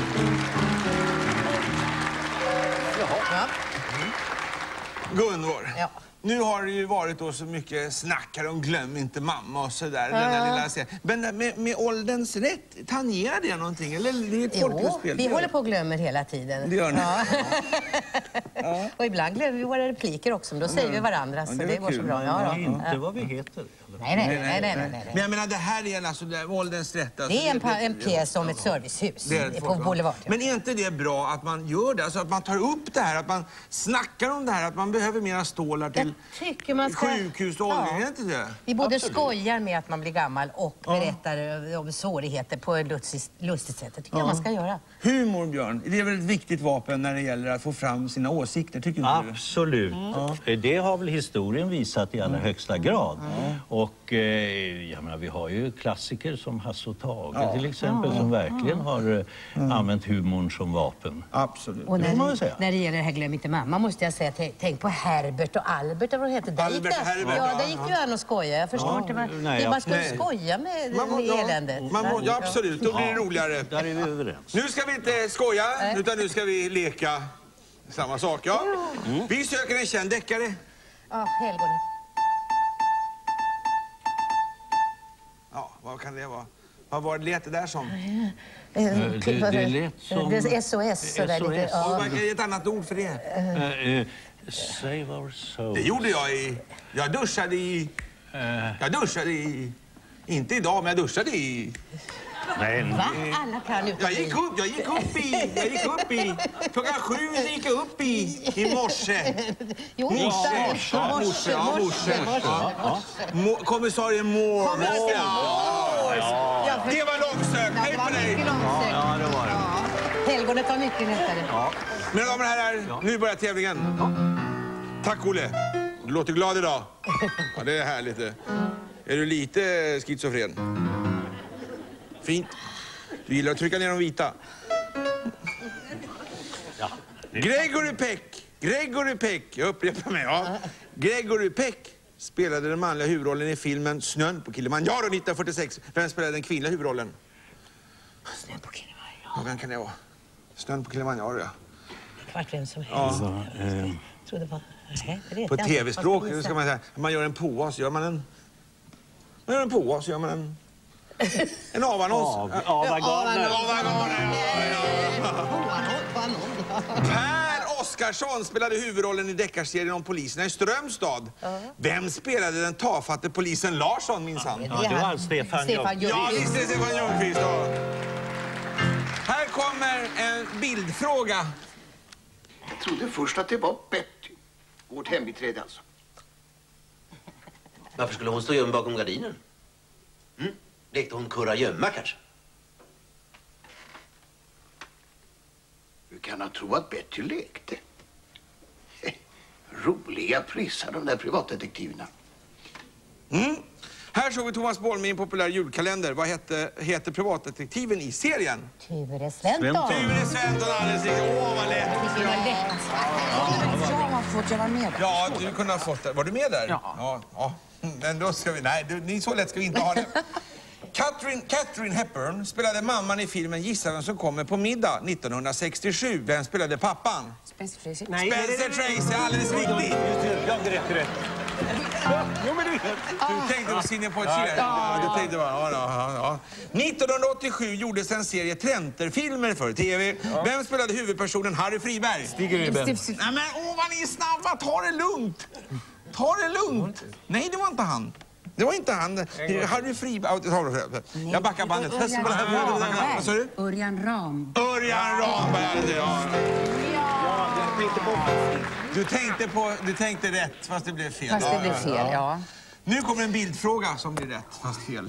Ja. Gunvor. Ja. Nu har det ju varit då så mycket snackar om glöm inte mamma och sådär. Ja. Den där lilla serien. Men med, med ålderns rätt, tangerar det någonting? Eller det är ett folkspel? Vi håller på och glömmer hela tiden. Det gör ni. Ja. Ja. Och ibland glömmer vi våra repliker också, men då säger vi varandra, ja, så det, det går kul. så bra. Ja, ja. Inte vad vi heter. Nej, nej, nej, nej, nej, nej, nej. Men jag menar, det här är alltså det, ålderns rätt. Alltså, det är en, det, en pjäs om ett servicehus det är på Boulevard. Men är inte det bra att man gör det? Alltså att man tar upp det här, att man snackar om det här, att man behöver mera stålar till man ska... sjukhus och åldring, ja. Är inte det? Vi både Absolut. skojar med att man blir gammal och ja. berättar om svårigheter på ett lustigt, lustigt sätt. Det tycker ja. jag man ska göra. Humor, Björn, det är väl ett viktigt vapen när det gäller att få fram sina åsikter, tycker du? Absolut. Mm. Det har väl historien visat i allra högsta grad. Mm. Och eh, jag menar, vi har ju klassiker som Hasse och Tage ja. till exempel, ja. som verkligen har mm. använt humorn som vapen. Absolut. Och när, det man säga. när det gäller det här Glöm inte mamma måste jag säga, tänk på Herbert och Albert, vad det heter. Där Albert, gick det, Herbert, ja, där gick ju an och skoja. Jag förstår ja. inte vad nej, det man ska nej. skoja med, man må, med ja, eländet. Man må, ja, absolut. Då blir det roligare. Där är vi överens. Nu ska vi inte skoja, nej. utan nu ska vi leka samma sak. Ja. Mm. Vi söker en känd deckare. Ja, Helgonet. Ja, vad kan det vara? Vad var det lät det där som? Ja, det, det lät som... Det är S O S. Så där lite, ja. Vad är ett annat ord för det? Uh, uh, save our souls. Det gjorde jag i... Jag duschade i... Uh. Jag duschade i... Inte idag, men jag duschade i... Men... Va? Alla kan ut. Jag gick upp, jag gick upp i... Jag gick upp i... Klockan sju gick jag upp i... I morse. Jo, morse. Morse, morse. Ja, morse. Ja, ja. Mo kommissarie Moore. Ja. Ja. Det var långsökt. Hej på dig. Ja, det var det. Ja. Helgonet var mycket lättare. Ja. Mina damer och herrar, ja. nu börjar tävlingen. Ja. Tack, Olle. Du låter glad idag. Ja, det är härligt. Är du lite schizofren? Fint. Du gillar att trycka ner de vita. Ja. Gregory Peck. Gregory Peck. Jag upprepar mig. Ja. Gregory Peck spelade den manliga huvudrollen i filmen Snön på Kilimanjaro nittonhundrafyrtiosex. Vem spelade den kvinnliga huvudrollen? Snön på Kilimanjaro. Ja, vem kan det vara? Snön på Kilimanjaro, ja. Kvart vem som helst. Ja. Jag tror det var... Nej, det vet på jag tv-språk ska man säga. Man gör en påa så gör man en... Man gör en påa så gör man en... En avannons. Avaganer. Per Oscarsson spelade huvudrollen i deckarserien om poliserna i Strömstad. Vem spelade den tafatte polisen Larsson, minsann? Ja, det var Stefan, Stefan Ljungqvist. Ja, visst är det Stefan Ljungqvist. Ja. Här kommer en bildfråga. Jag trodde först att det var Betty. Vårt hembiträde alltså. Varför skulle hon stå gömd bakom gardinen? Mm? Lekte hon kurra gömma kanske? Hur kan han tro att Betty lekte? Roliga prissar de där privatdetektiverna. Mm. Här såg vi Thomas Bollman i en populär julkalender. Vad hette, heter privatdetektiven i serien? Ture Sventon. Ture Sventon, alldeles riktigt. Åh, vad lätt. Det var lätt. Jag har fått, jag var med där. Ja, du kunde ha fått det. Var du med där? Ja. Ja, ja. Men då ska vi... Nej, du, ni så lätt ska vi inte ha det. Catherine, Catherine Hepburn spelade mamman i filmen Gissa vem som kommer på middag nittonhundrasextiosju. Vem spelade pappan? Spencer Tracy. Nej, Spencer Tracy, alldeles riktigt. Jag hade rätt, rätt. Jo, men du, du tänkte på Sidney Poitier. Ja, du tänkte bara, ja, ja, ja. nittonhundraåttiosju gjordes en serie Trenter-filmer för tv. Vem spelade huvudpersonen Harry Friberg? Stig Reben. Nej, men åh, vad ni är snabba. Ta det lugnt. Ta det lugnt. Nej, det var inte han. Det var inte han. Harry Friberg. Jag backar bandet. Vad sa du? Örjan Ram. Örjan Ramberg. Ja. Du tänkte på, du tänkte rätt, fast det blev fel. Fast det blev fel, ja. Nu kommer en bildfråga som blir rätt, fast fel.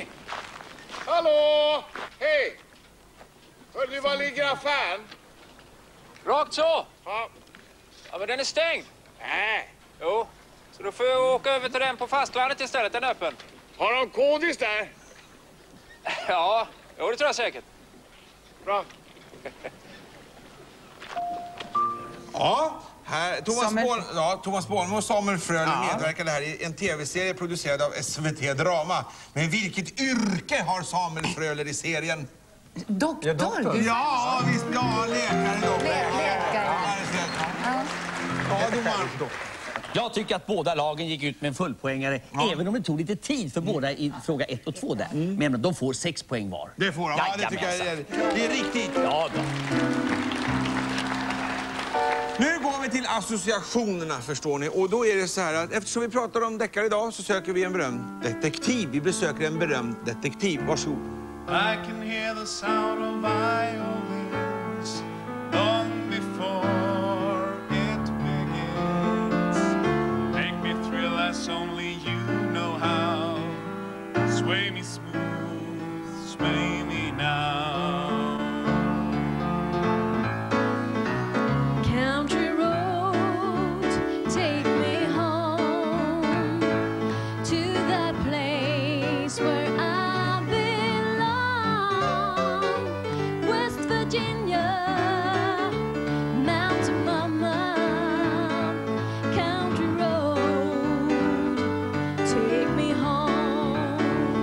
Hallå! Hej! Hör du, var ligger affären? Rakt så? Ja. Ja, men den är stängd. Nej. Jo, så då får jag åka över till den på fastlandet istället. Den är öppen. Har de kodis där? Ja, jo, det tror jag säkert. Bra. Ja, här, Thomas, Samuel- Bål, ja, Thomas Bålmo och Samuel Fröler medverkade här i en tv-serie producerad av S V T Drama. Men vilket yrke har Samuel Fröler i serien? Doktor? Ja, doktor. Ja, visst. Ja, läkare då. Läkare. Ja, domaren. Jag tycker att båda lagen gick ut med en fullpoängare, Ja. även om det tog lite tid för båda i fråga ett och två där. Men de får sex poäng var. Det får de. Ja, det tycker jag är, det är riktigt. Ja, då. Nu går vi till associationerna, förstår ni. Och då är det så här att eftersom vi pratar om deckare idag så söker vi en berömd detektiv. Vi besöker en berömd detektiv. Varsågod. I can hear the sound of violins long before it begins. Make me thrill as only you know how. Sway me smooth, sway me now. Country roads, take me home to that place where I belong. West Virginia, Mountain Mama, country road, take me home.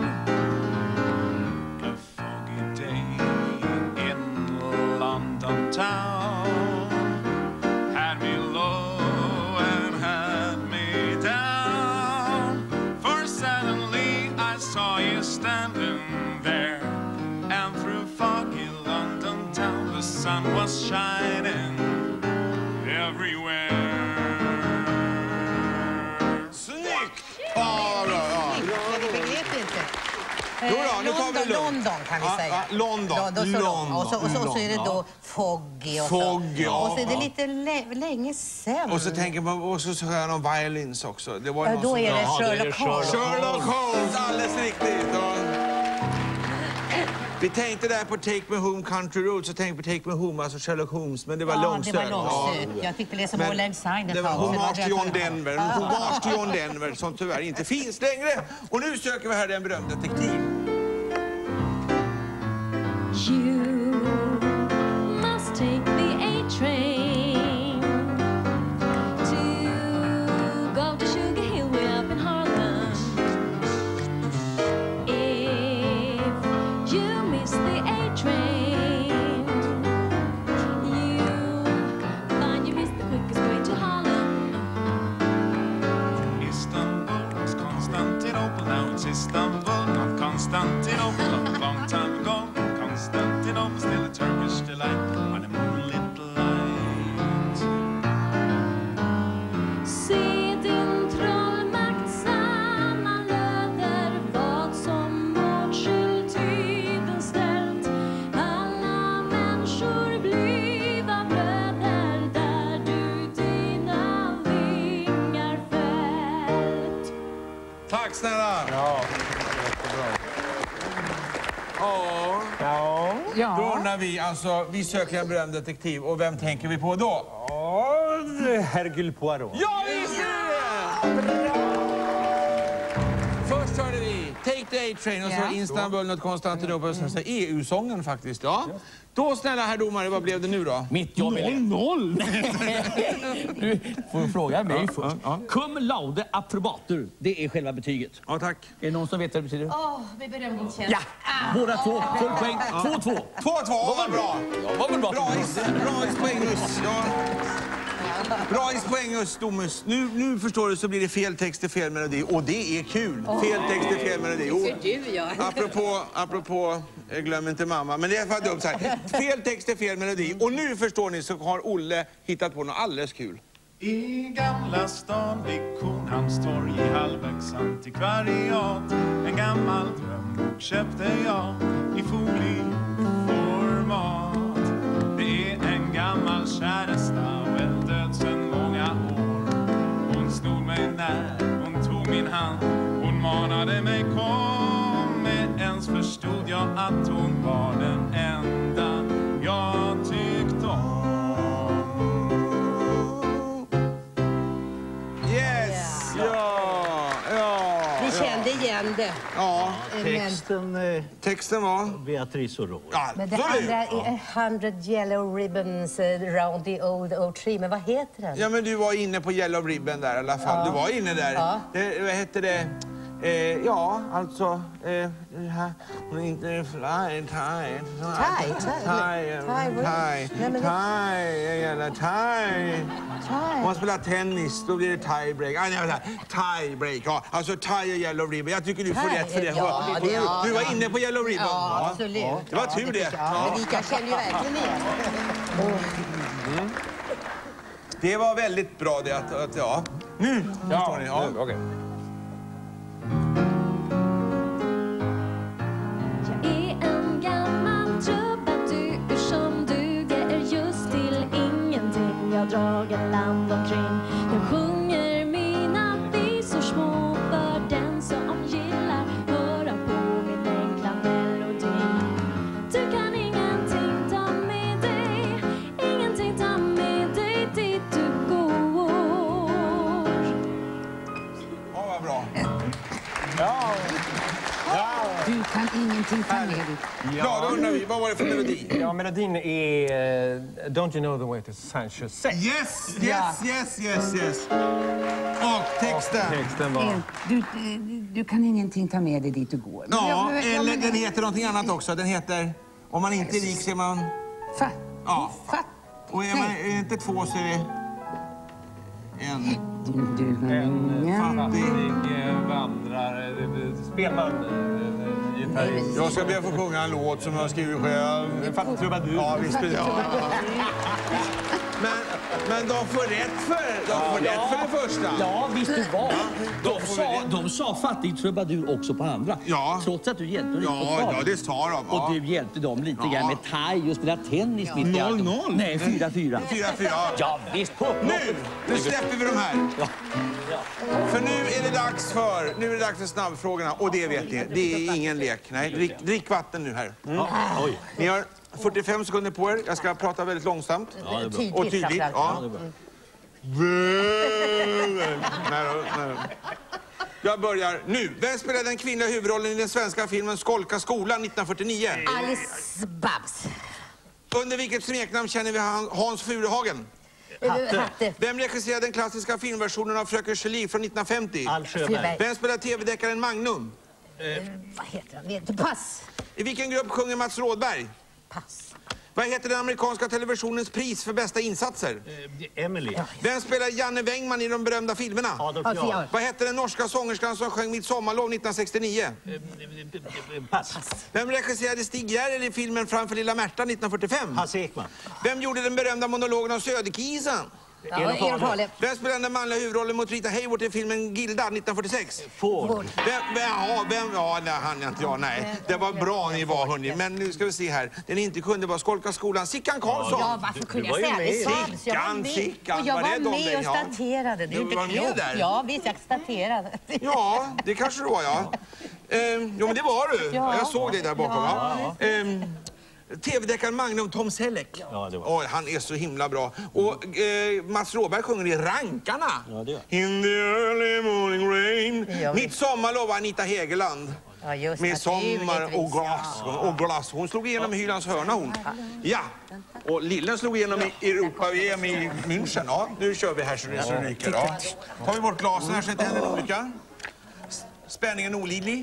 A foggy day in London town had me low and had me down. For suddenly I saw you standing there, and through foggy London town the sun was shining everywhere. Snyggt! Ja, bra. Ja. Men vi begrep inte. Eh, Jo då, nu tar vi det London, lugnt. London kan vi Ja, säga. ja, London. London, så, London. Och, så, och, så, och så är det då London. foggy. Och, Foggy, så. ja, Och så är det ja. lite lä- länge sen. Och så tänker man, och så hör jag någon violins också. Det var Ja, någon då som- är det Ja, Sherlock Holmes. Sherlock Holmes, alldeles riktigt. Ja. Vi tänkte där på Take Me Home Country Road, så tänkte vi på Take Me Home, alltså Sherlock Holmes, men det var Ja, långsökt. det var långsökt. Jag tyckte det som Men All Lang det var hommage till John Denver, Ja. hommage till John Denver som tyvärr inte finns längre. Och nu söker vi här en berömd detektiv. You must take the A train to go to Sugar Hill way up in Harlem. If you miss the A train, you find you miss the quickest way to Harlem. Istanbul was Constantinople, now it's Istanbul, not Constantinople. A long time ago, Constantinople, still a Turkish delight on a moonlit light. Se din trollmakt sammanlöder vad som vårt skyldtiden ställt. Alla människor bliva bröder där du dina vingar fällt. Tack snälla! Ja, jättebra. Ja. Ja. Då undrar vi, alltså, vi söker en berömd detektiv och vem tänker vi på då? Ja, Hercule Poirot. Ja, visst är det! Först hörde vi Take the A-Train och så Ja. Istanbul och Konstantinopel och så här E U-sången faktiskt. Ja. Då snälla herr domare, vad blev det nu då? Mitt jobb är noll. Du får fråga mig först. Cum laude approbatur. Det är själva betyget. Ja, tack. Är det någon som vet vad det betyder? Åh, med berömningstjänst. Ja, båda två. Full poäng. två två. två två, vad bra. Vad var bra? Bra is poängus. Ja. Bra is poängus, Domus. Nu, nu förstår du så blir det fel text till fel melodi. Och det är kul. Fel text till fel melodi. Och, Det ser du, ja. apropå, apropå, jag glömmer inte mamma. Men det är för att dumt så här. Fel text till fel melodi. Och nu förstår ni så har Olle hittat på något alldeles kul. I Gamla stan vid Kornhamnstorg i Hallbäcks antikvariat en gammal drömbok köpte jag i folieformat. Det är en gammal käresta väl död sedan många år. Hon stod mig när, hon tog min hand, hon manade mig kom. Men ens förstod jag att hon var den enda jag tyckte om. Yes! Ja, ja. Vi kände igen det. Ja, texten, eh, texten var Beatrice och Roy. Ja, Men det andra är A hundred yellow ribbons round the old oak tree. Men vad heter den? Ja, men du var inne på Yellow Ribbon där i alla fall. Ja. Du var inne där. Ja. Det, vad hette det? Eh, ja, alltså... Eh, det här- hon är inte fly, tie, Tie, tie, tie, tie, tie, Nej, men det- tie, jävla tie. Om man spelar tennis, då blir det tiebreak. Ah, nej, vänta. Tiebreak, ja. Alltså tie och Yellow Ribbon. Jag tycker du får Tie, rätt för det. ja, du, det- ja. du var inne på Yellow Ribbon. Ja, absolut. Ja, det var tur det. Ja, men jag känner ju verkligen igen det. Mm. Det var väldigt bra det att, att ja. Nu förstår ni. Ja. nu, okej. Jag är en gammal trubadur som duger just till ingenting. Jag drar land omkring. Jag sjunger mina visor små för den som gillar höra på min enkla melodi. Du kan ingenting ta med dig, ingenting ta med dig dit du går. Ja, vad bra. Ja. Du kan ingenting ta med dig. Ja, då undrar vi, vad var det för melodi? Ja, melodin är uh, Don't You Know The Way To Saint Joseph. Yes, yes, yes, yes, yes. Och texten? Och texten var... Du, du kan ingenting ta med dig dit du går. Ja, eller den heter någonting annat också. Den heter, om man inte är rik så är man... Fa. Ja. Fa. Och är man är inte två så är det... En. Du, du, En fattig eh, vandrare, eh, spelman, eh, gitarrist. Jag ska be att få sjunga en låt som jag skrivit själv. En fattig trubadur. Ja, visst. Ja. Men, men de får rätt för, de får Ja. rätt för det första. Ja, visst du var. Då De får sa, vi de sa fattig trubadur också på andra. Ja. Trots att du hjälpte dem Ja, lite på ja, traven. det sa de. Ja. Och du hjälpte dem lite Ja. grann med thai och spela tennis mitt i allt. noll noll. Nej, fyra fyra. Fyra, fyra. Ja, visst. På, på. Nu, nu släpper vi de här. Ja. För nu är det dags för, nu är det dags för snabbfrågorna. Och det vet ni, det är ingen lek. Nej, drick, drick vatten nu här. Mm. Oj. Ni har fyrtiofem sekunder på er. Jag ska prata väldigt långsamt. Ja, det är bra. Tydligt, Och tydligt. framförallt. Ja. Ja, det är bra. Nej då, nej då. Jag börjar nu. Vem spelade den kvinnliga huvudrollen i den svenska filmen Skolka skolan nittonhundrafyrtionio? Alice Babs. Under vilket smeknamn känner vi Han- Hans Furuhagen? Hatte. Hatte. Vem regisserade den klassiska filmversionen av Fröken Julie från nittonhundrafemtio? Al Sjöberg. Vem spelar tv-deckaren Magnum? Vad heter han? Vet du? Pass. I vilken grupp sjunger Mats Rådberg? Pass. Vad heter den amerikanska televisionens pris för bästa insatser? Eh, Emily. Vem spelar Janne Wängman i de berömda filmerna? Adolf Alltså, Jarl. jag- Vad hette den norska sångerskan som sjöng Mitt sommarlov nittonhundrasextionio? Pass. Vem regisserade Stig Järrel i filmen Framför lilla Märta nittonhundrafyrtiofem? Hasse Ekman. Vem gjorde den berömda monologen om Söderkisen? Ja, Elof Hale. Vem spelade den manliga huvudrollen mot Rita Hayworth i filmen Gilda nittonhundrafyrtiosex? Ford. Vem, vem, ja, vem, ja, nej, han inte jag, nej. Det var bra ni var, hörni. Men nu ska vi se här. Den inte kunde vara Skolka skolan. Sickan Karlsson. Ja, varför kunde var jag ju säga det? med. Sabs, jag var Sickan, med. Sickan, Och jag var var rädd om med dig, och ja. staterade. Det är Du inte var med klokt. där? Ja, visst, jag staterade. Ja, det kanske du var, ja. Ehm, jo, men det var du. Ja. Jag såg dig där bakom, va? Ja. Ehm, T V-deckaren Magnum, Tom Selleck. Ja, det var. Oj, han är så himla bra. Och eh, Mats Råberg sjunger i Rankarna. Ja, det gör. In the early morning rain. Ja, Mitt sommarlov, Anita Hegeland. Ja, just Med sommar och glass. Ja. Och glass. Hon slog igenom i Hylands hörna, hon. Ja. Och Lillen slog igenom i Europa-V M i München. Ja, nu kör vi här så det så det ryker. Ja. Tar vi bort glasen här så att det händer en olycka. Spänningen olidlig.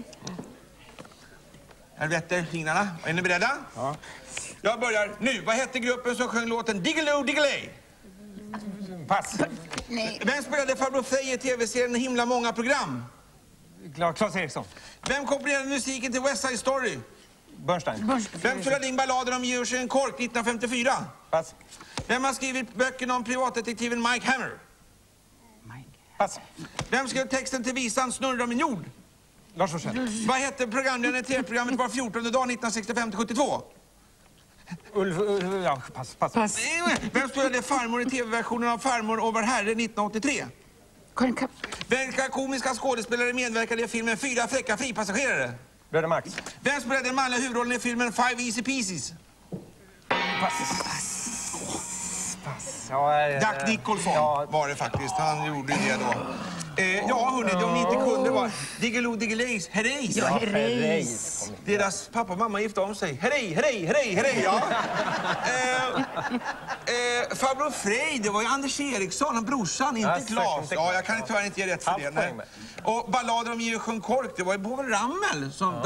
Här vetter fingrarna. Är ni beredda? Ja. Jag börjar nu. Vad hette gruppen som sjöng låten Diggiloo Diggiley? Pass. Nej. Vem spelade Farbror Frej i tv-serien Himla många program? Claes Eriksson. Vem komponerade musiken till West Side Story? Bernstein. Vem spelade in balladen om Eugene Kork nittonhundrafemtiofyra? Pass. Vem har skrivit böckerna om privatdetektiven Mike Hammer? Pass. Vem skrev texten till visan Snurra min jord? Lars Forssell. Vad hette programledaren i tv-programmet var fjortonde dag nittonhundrasextiofem till sjuttiotvå? Ulf, Ulf, ja, pass, pass. pass. Vem spelade farmor i tv-versionen av Farmor och vår herre nittonhundraåttiotre? Karin Kapp. Vilka komiska skådespelare medverkade i filmen Fyra fräcka fripassagerare? Bröder Max. Vem spelade den manliga huvudrollen i filmen Five Easy Pieces? Pass. Pass. Ja, äh, Jack Nicholson ja. var det faktiskt. Han gjorde det då. Eh, ja, hörni, om ni inte kunde var Diggiloo Diggiley's Herreys. Ja, Herreys. Deras pappa och mamma gifte om sig. Herrey, herrey, herrey, herrey, ja. eh, eh, Farbror Frej, det var ju Anders Eriksson, han brorsan, inte Claes. Ja, jag kan tyvärr inte ge rätt för det. Nej. Och ballader om Eugene Kork, det var ju Bovel Ramel som...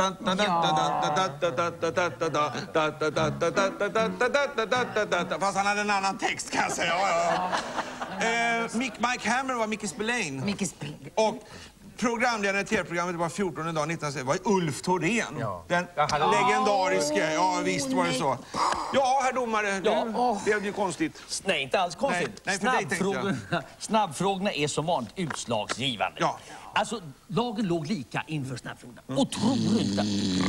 Fast han hade en annan text, kan jag säga. Ja, ja. Eh, Mike Hammer var Micke Spillane. Micke Spillane. Och programledaren i tv-programmet var fjortonde dag nittonhundrasextio. Det var Ulf Thorén. Ja. Den legendariska. Ja, visst var det så. Ja, herr domare, Ja. nu blev det ju konstigt. Nej, inte alls konstigt. Nej, nej, för dig tänkte jag. Snabbfrågorna, snabbfrågorna är som vanligt utslagsgivande. Ja. Alltså, lagen låg lika inför snabbfrågorna. Och tror inte...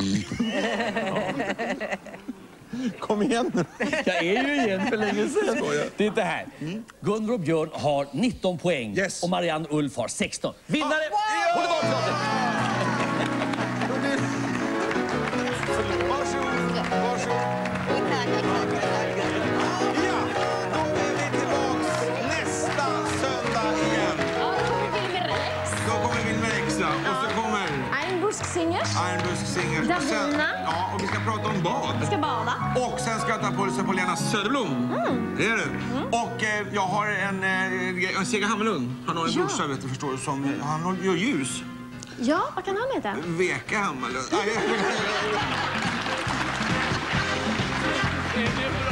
Kom igen nu. Jag är ju igen för länge sedan. Det är inte här. Gunnar och Björn har nitton poäng Yes. och Marianne Ulf har sexton. Vinnare! Ja. Boulevardteatern! Varsågod, varsågod. Ja, då är vi tillbaks nästa söndag igen. Ja, då kommer Wilmer Rex. Då kommer Wilmer Rex, ja. Och så kommer Ironbusk Singers. Ironbusk Singers. Och sen- Davina. Ja, och vi ska prata om bad. Vi ska bada. Och sen ska jag ta pulsen på Lena Söderblom. Mm. Det är du. Och eh, jag har en, eh, en Sega Hammarlund. Han har en Ja. brorsa, vet du, förstår du, som han gör ljus. Ja, vad kan han heta? Veka Hammarlund. Nej, Är det bra?